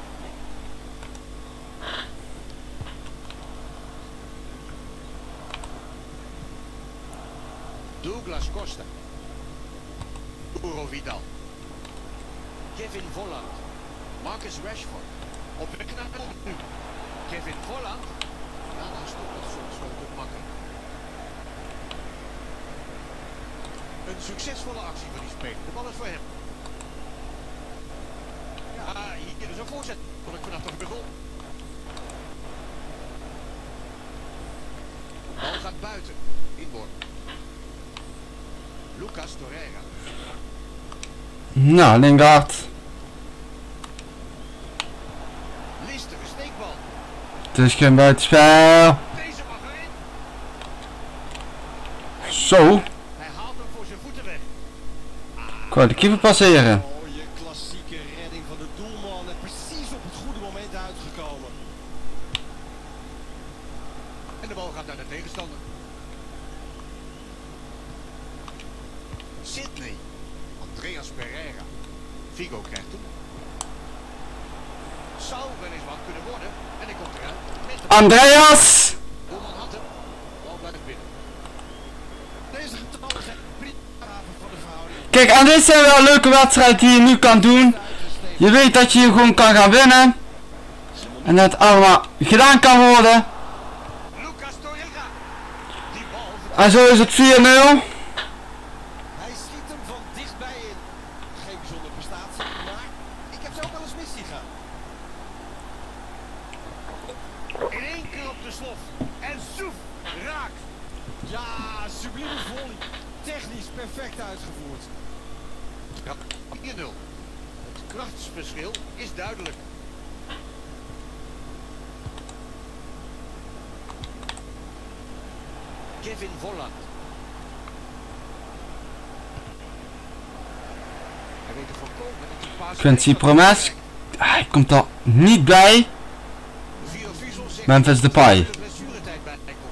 Douglas Costa. Uro Vidal. Kevin Volland. Marcus Rashford. Op weg naar de nu. Kevin Volland. Ja, dan stopt het soms wel te makkelijk. Een succesvolle actie van die speler. De bal is voor hem. Ja, hier is een voorzet. Kon ik vanaf toch begon. De bal gaat buiten. Inborn. Lucas Torreira. Nou, Lingard. Listige steekbal. Het is geen buitenspel. Deze mag erin. Zo. Hij haalt hem voor zijn voeten weg. Ik wou de keeper passeren. Mooie klassieke redding van de doelman en precies op het goede moment uitgekomen. En de bal gaat naar de tegenstander. Sydney. Andreas Pereira. Figo krijgt hem. Zou wel eens wat kunnen worden. En hij komt eruit. Met de Andreas! doelman had hem. De bal blijft binnen. Deze getallen zijn prima van de verhouding. Kijk, en dit zijn wel leuke wedstrijden die je nu kan doen. Je weet dat je hier gewoon kan gaan winnen. En dat het allemaal gedaan kan worden. Lucas Torreira. Die bal. En zo is het 4-0. Hij schiet hem van dichtbij in. Geen bijzondere prestatie, maar ik heb ze ook wel eens mis zien gaan. In één keer op de slof. En zoef, raak. Ja, sublieme volley. Technisch perfect uitgevoerd. Ja, 4-0. Het krachtsverschil is duidelijk. Kevin Volland. Hij weet te voorkomen dat die paas... Quincy Promes. Hij komt er niet bij. Memphis Depay. De blessuretijd bij komt.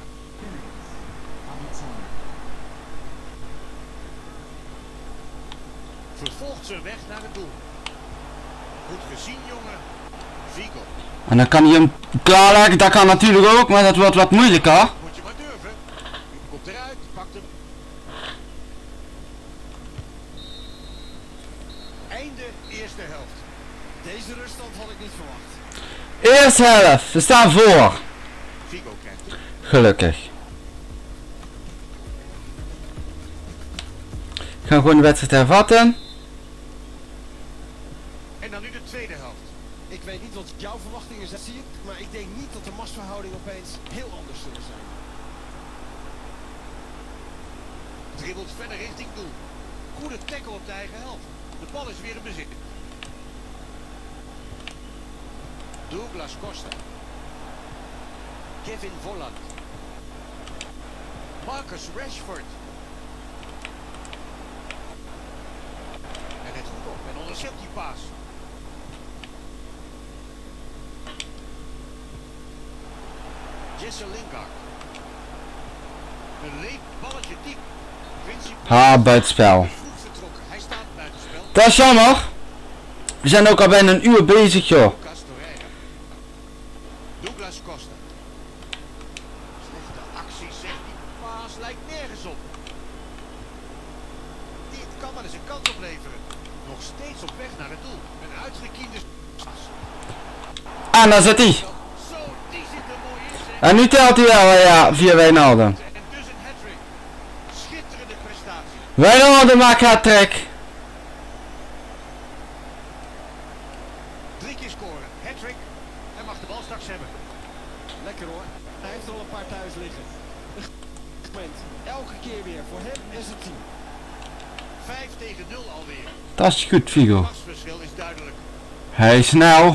Vervolgt zijn weg naar het doel. Goed gezien, jongen. Figo. En dan kan hij hem klaarleggen. Dat kan natuurlijk ook, maar dat wordt wat moeilijker. Moet je maar durven. Komt eruit, pakt hem. Einde eerste helft. Deze ruststand had ik niet verwacht. Eerste helft. We staan voor. Figo krijgt hem. Gelukkig. Ik ga gewoon de wedstrijd hervatten. En dan nu de tweede helft. Ik weet niet wat jouw verwachtingen zijn, maar ik denk niet dat de machtsverhoudingen opeens heel anders zullen zijn. Dribbelt verder richting doel. Goede tackle op de eigen helft. De bal is weer in bezit. Douglas Costa. Kevin Volland. Marcus Rashford. Hij let goed op en onderschept die paas. Jesse Lingard. Een leeg balletje diep. Ha, buitenspel. Goed vertrokken. Hij staat buitenspel. Dat is jammer. We zijn ook al bijna een uur bezig, joh. Lucas Torreira. Douglas Costa. Slechte actie, zegt die paas lijkt nergens op. Dit kan wel eens een kans opleveren. Nog steeds op weg naar het doel. Een uitgekiende paas. En daar zit hij. Zo, die zit er mooi in. Zeg. En nu telt hij wel, ja, via Wijnaldum. En dus een hat-trick. Schitterende prestatie. Wijnaldum maakt hat-trick. 3 keer scoren. Hat-trick. Hij mag de bal straks hebben. Lekker hoor. Hij heeft er al een paar thuis liggen. Een moment. Elke keer weer voor hem en zijn team. 5-0 alweer. Dat is goed, Figo. Het machtsverschil is duidelijk. Hij is snel.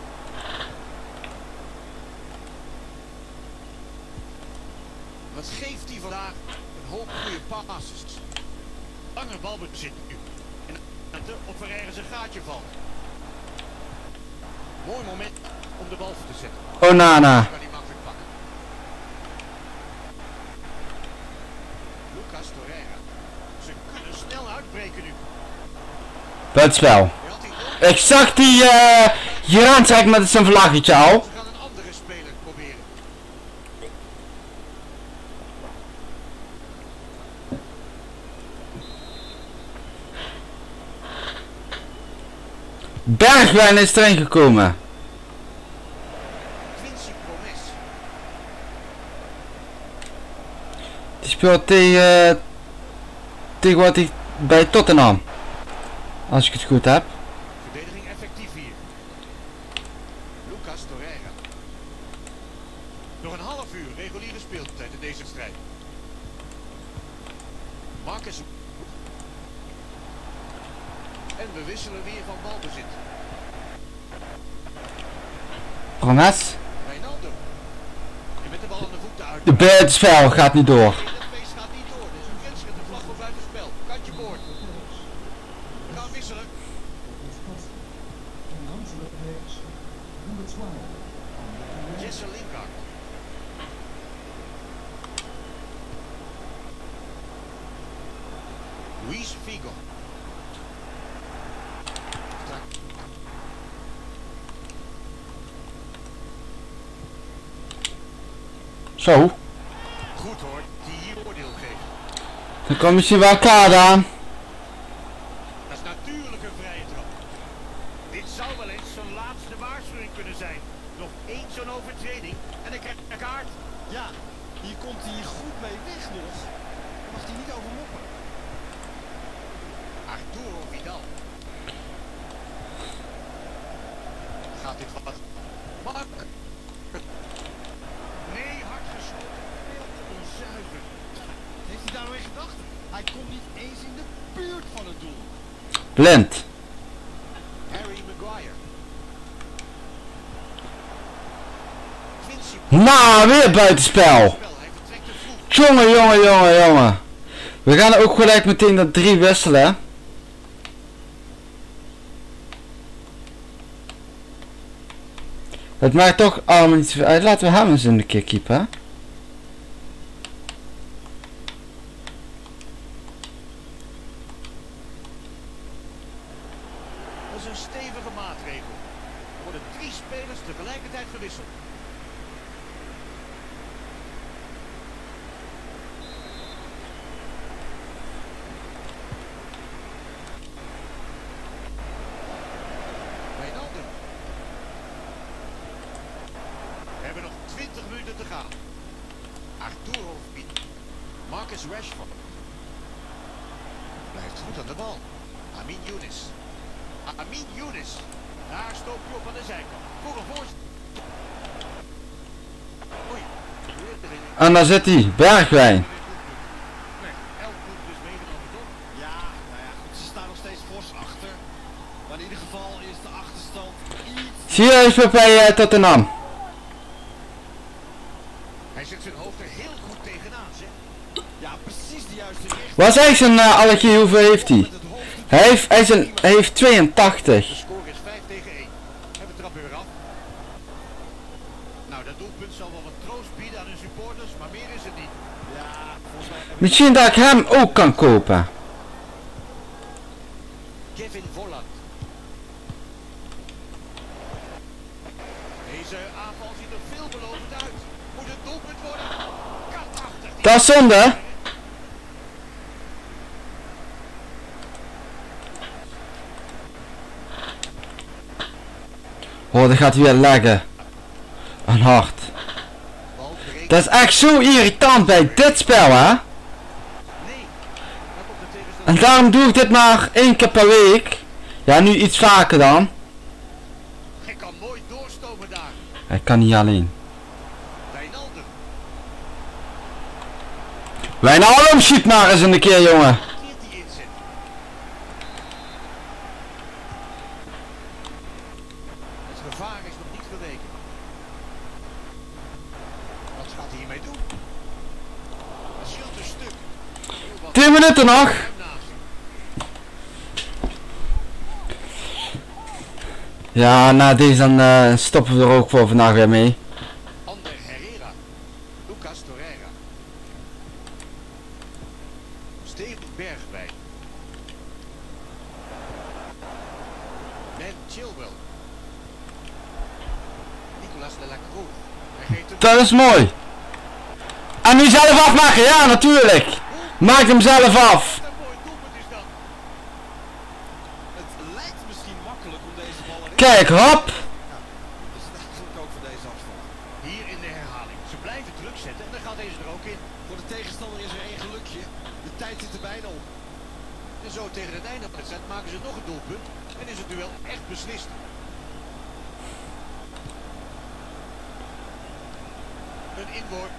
Wat geeft hij vandaag? Een hoop goede passes. Lange balbezit nu. En dat op Ferreira zijn gaatje valt. Mooi moment om de bal voor te zetten. Onana. Kan hij makkelijk pakken. Lucas Torreira. Ze kunnen snel uitbreken nu. Buitenspel. Hij had die Ik zag die hier aantrekken met zijn vlaggetje al. Ze gaan een andere speler proberen. Bergwijn is erin gekomen. Quincy Promes. Die speelt tegen wat hij bij Tottenham. Als ik het goed heb. Verdediging effectief hier. Lucas Torreira. Nog een half uur reguliere speeltijd in deze strijd. Marcus. En we wisselen weer van balbezit. Promes. Wijnaldum. En met de bal aan de voeten uit. De buitenspel gaat niet door. Dat feest gaat niet door. Dus een grens met de vlag voor buitenspel. Kantje boord. We gaan wisselen. Jesse Lingard. Luis Figo. Zo. Goed hoor, die hier oordeel geeft. Dan komt misschien wel kaart aan. Dat is natuurlijk een vrije trap. Dit zou eens in de buurt van het doel. Blind. Harry Maguire. Quincy Nou, weer buitenspel. Bell, hij vertrekt te vroeg. Jongen. We gaan ook gelijk meteen dat 3 wisselen. Het maakt toch allemaal niet zoveel uit. Laten we hem eens in de keer keepen. Hè? Dat is een stevige maatregel. Er worden 3 spelers tegelijkertijd gewisseld. Wijnaldum. We hebben nog 20 minuten te gaan. Arturo Vidal. Marcus Rashford. Blijft goed aan de bal. Amin Younes. Amin Younes. Daar stoopt hij op aan de zijkant. Voor een voorzet. Oei. En daar zit hij. Bergwijn. Nee, 11 doelpunten dus meegenomen toch? Ja, nou ja, goed, ze staan nog steeds fors achter. Maar in ieder geval is de achterstand iets... Zie je even bij Tottenham. Hij zet zijn hoofd er heel goed tegenaan, zeg. Ja, precies de juiste richting. Wat is eigenlijk zijn allergie? Hoeveel heeft hij? Met het hoofd. Hij heeft 82. De score is 5 tegen 1. En we trappen weer af. Nou, dat doelpunt zal wel wat troost bieden aan hun supporters, maar meer is het niet. Ja, volgens mij hebben Misschien dat ik hem ook kan kopen. Kevin Volland. Deze aanval ziet er veelbelovend uit. Moet het doelpunt worden? Katachtig. Dat is zonde. Oh, dat gaat weer leggen. Een hart. Bal breekt. Dat is echt zo irritant bij dit spel, hè? Nee. Daar komt de tegenstander. En daarom doe ik dit maar 1 keer per week. Ja, nu iets vaker dan. Hij kan mooi doorstomen daar. Hij kan niet alleen. Wijnaldum. Wijnaldum, schiet maar eens een keer, jongen. Keert die inzet. Het gevaar is nog niet geweken. Wat gaat hij hiermee doen? Het scheelt een stuk. Heel wat 10 minuten nog. ruim naast hem. Ja, na deze dan stoppen we er ook voor vandaag weer mee. Ander Herrera. Lucas Torreira. Steven Bergwijn. Ben Chilwell. Nicolas de la Cruz. Hij geeft hem Dat is mooi. En nu zelf afmaken, ja natuurlijk. Maak hem zelf af. een mooi doelpunt is dat. het lijkt misschien makkelijk om deze bal erin. Kijk, hop. Dat is het eigenlijk ook voor deze afstand. Hier in de herhaling. Ze blijven druk zetten en dan gaat deze er ook in. Voor de tegenstander is er één gelukje. De tijd zit er bijna op. En zo tegen het einde van de wedstrijd maken ze nog een doelpunt. En is het duel echt beslist. Een inworp.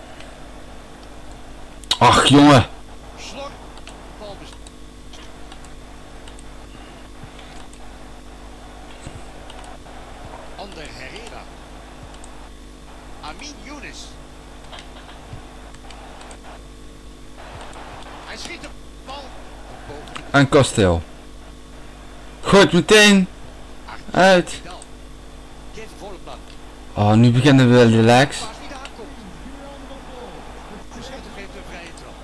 Ach, jongen. Slor. Balbezit. Ander Herrera. Amin Younes. Hij schiet de bal. Boven En Kasteel. Gooit meteen uit. Vidal. Kevin Volland. Oh, nu beginnen we de legs. Paas niet aankomt. De scheidsrechter geeft een vrije trap.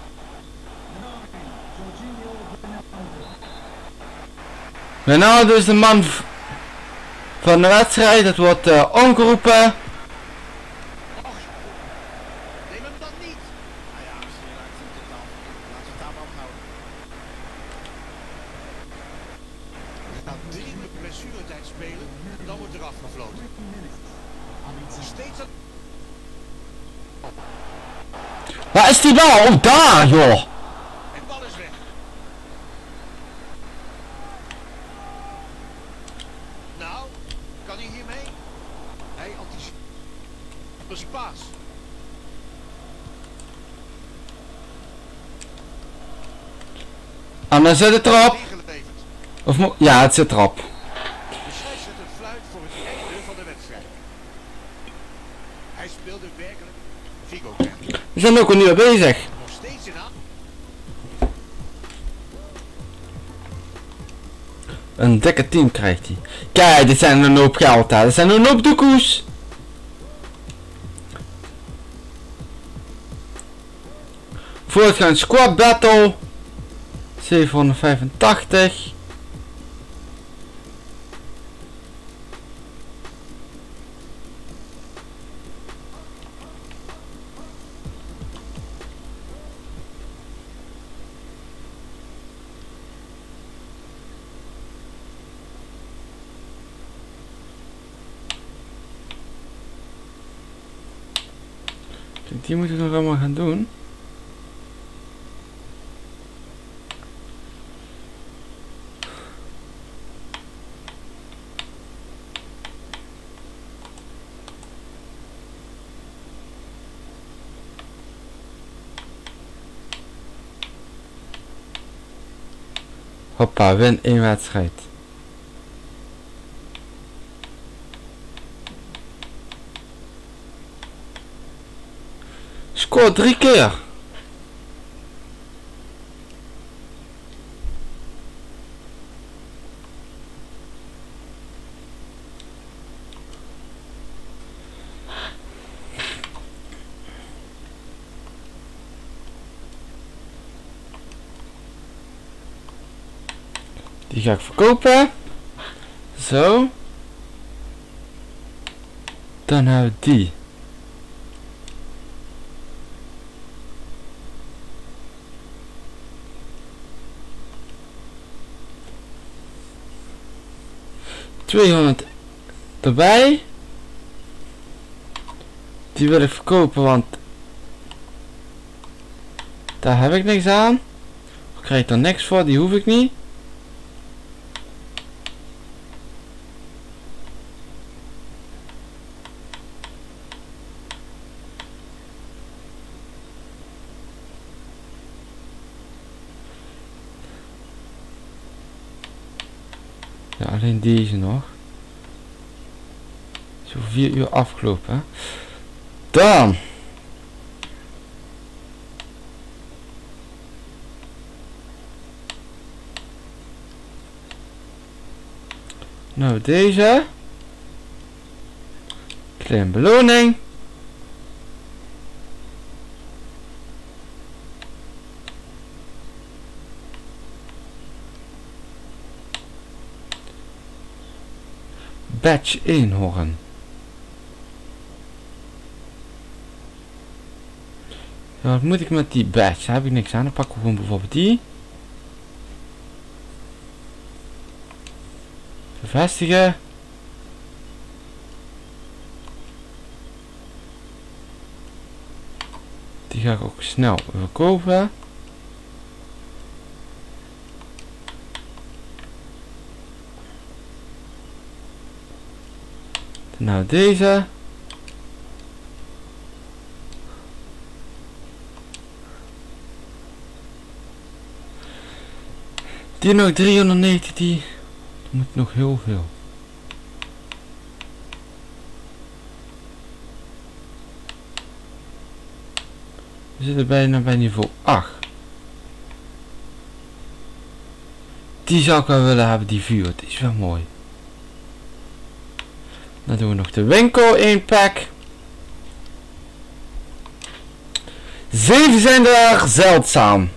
Ronaldo is de man van de wedstrijd. Het wordt omgeroepen. Och, neem hem dan niet. Nou ja, misschien raakt hij totaal. Laten we het daar maar op houden. Hij gaat 3 minuten blessuretijd spelen en dan wordt er afgefloten. Nog steeds aan... Waar is die bal? Oh, daar, joh. En de bal is weg. Nou, kan hij hiermee? Hij anticipeert. Dat is een paas. En dan zit het erop. Ingeleverd. Of ja, het zit erop. De scheidsrechter fluit voor het einde van de wedstrijd. Hij speelde werkelijk Figo krijgt We zijn ook al nu al bezig. nog steeds in aan. Een dikke 10 krijgt hij. Kijk, dit zijn een hoop geld hè. Dit zijn een hoop doekoes. Voortgaan squad battle. 785. Die moeten we nog allemaal gaan doen. Hoppa, win 1 wedstrijd. Score 3 keer. Die ga ik verkopen. Zo. Dan hebben we die. $200 erbij. Die wil ik verkopen, want daar heb ik niks aan. Ik krijg er niks voor, die hoef ik niet. Ja, alleen deze nog. Zo 4 uur afgelopen. Hè? Dan. Nou, deze. Kleine beloning. Badge eenhoorn. Ja, wat moet ik met die badge? Daar heb ik niks aan. Dan pakken we gewoon bijvoorbeeld die. Bevestigen. Die ga ik ook snel verkopen. Nou, deze. Die nog 390, die moet nog heel veel. We zitten bijna bij niveau 8. Die zou ik wel willen hebben, die vuur. Die is wel mooi. Dan doen we nog de winkel 1 pack. 7 zijn er zeldzaam.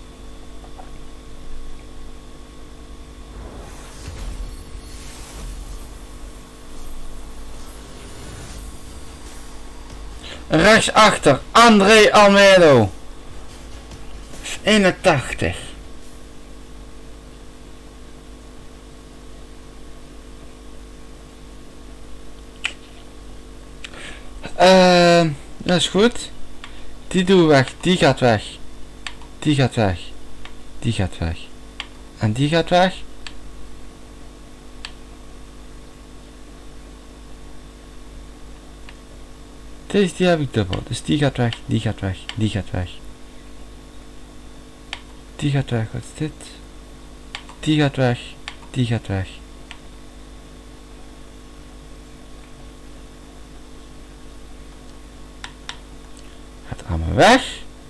Rechtsachter André Almedo. 81. Dat is goed. Die doen we weg. Die gaat weg. Die gaat weg. Die gaat weg. En die gaat weg. Deze die heb ik dubbel. Dus die gaat weg. Die gaat weg. Die gaat weg. Die gaat weg. Wat is dit? Die gaat weg. Die gaat weg. Gaat allemaal weg.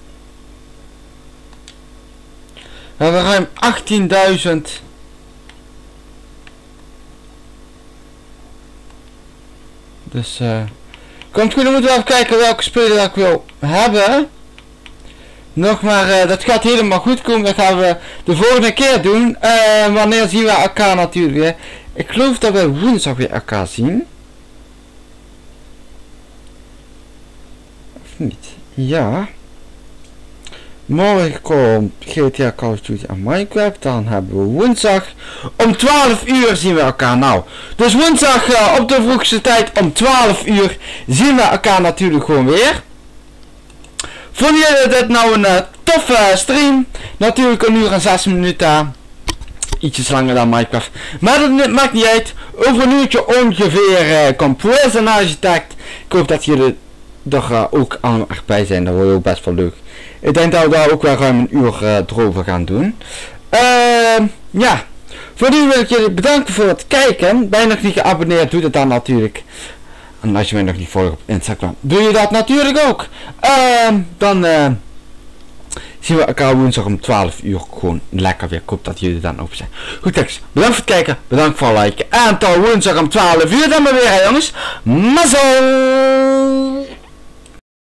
We hebben ruim 18.000. Dus komt goed, dan moeten we even kijken welke spelen dat ik wil hebben. Nog maar, dat gaat helemaal goed komen. Dat gaan we de volgende keer doen. Wanneer zien we elkaar natuurlijk weer. Ik geloof dat we woensdag weer elkaar zien. Of niet? Ja. Morgen komt GTA Call of Duty en Minecraft. Dan hebben we woensdag om 12 uur zien we elkaar nou. Dus woensdag op de vroegste tijd om 12 uur zien we elkaar natuurlijk gewoon weer. Vonden jullie dit nou een toffe stream? Natuurlijk 1 uur en 6 minuten. Ietsjes langer dan Minecraft. Maar dat maakt niet uit. Over een uurtje ongeveer komt Prison Architect. Ik hoop dat jullie er ook allemaal echt bij zijn. Dat wordt ook best wel leuk. Ik denk dat we daar ook wel ruim een uur erover gaan doen. Ja. Voor nu wil ik jullie bedanken voor het kijken. Ben je nog niet geabonneerd, doe dat dan natuurlijk. En als je mij nog niet volgt op Instagram, doe je dat natuurlijk ook. Dan zien we elkaar woensdag om 12 uur gewoon lekker weer. Ik hoop dat jullie dan ook zijn. Goed, tekst. Bedankt voor het kijken. Bedankt voor het liken. En tot woensdag om 12 uur dan maar weer, hè, jongens. Mazzel!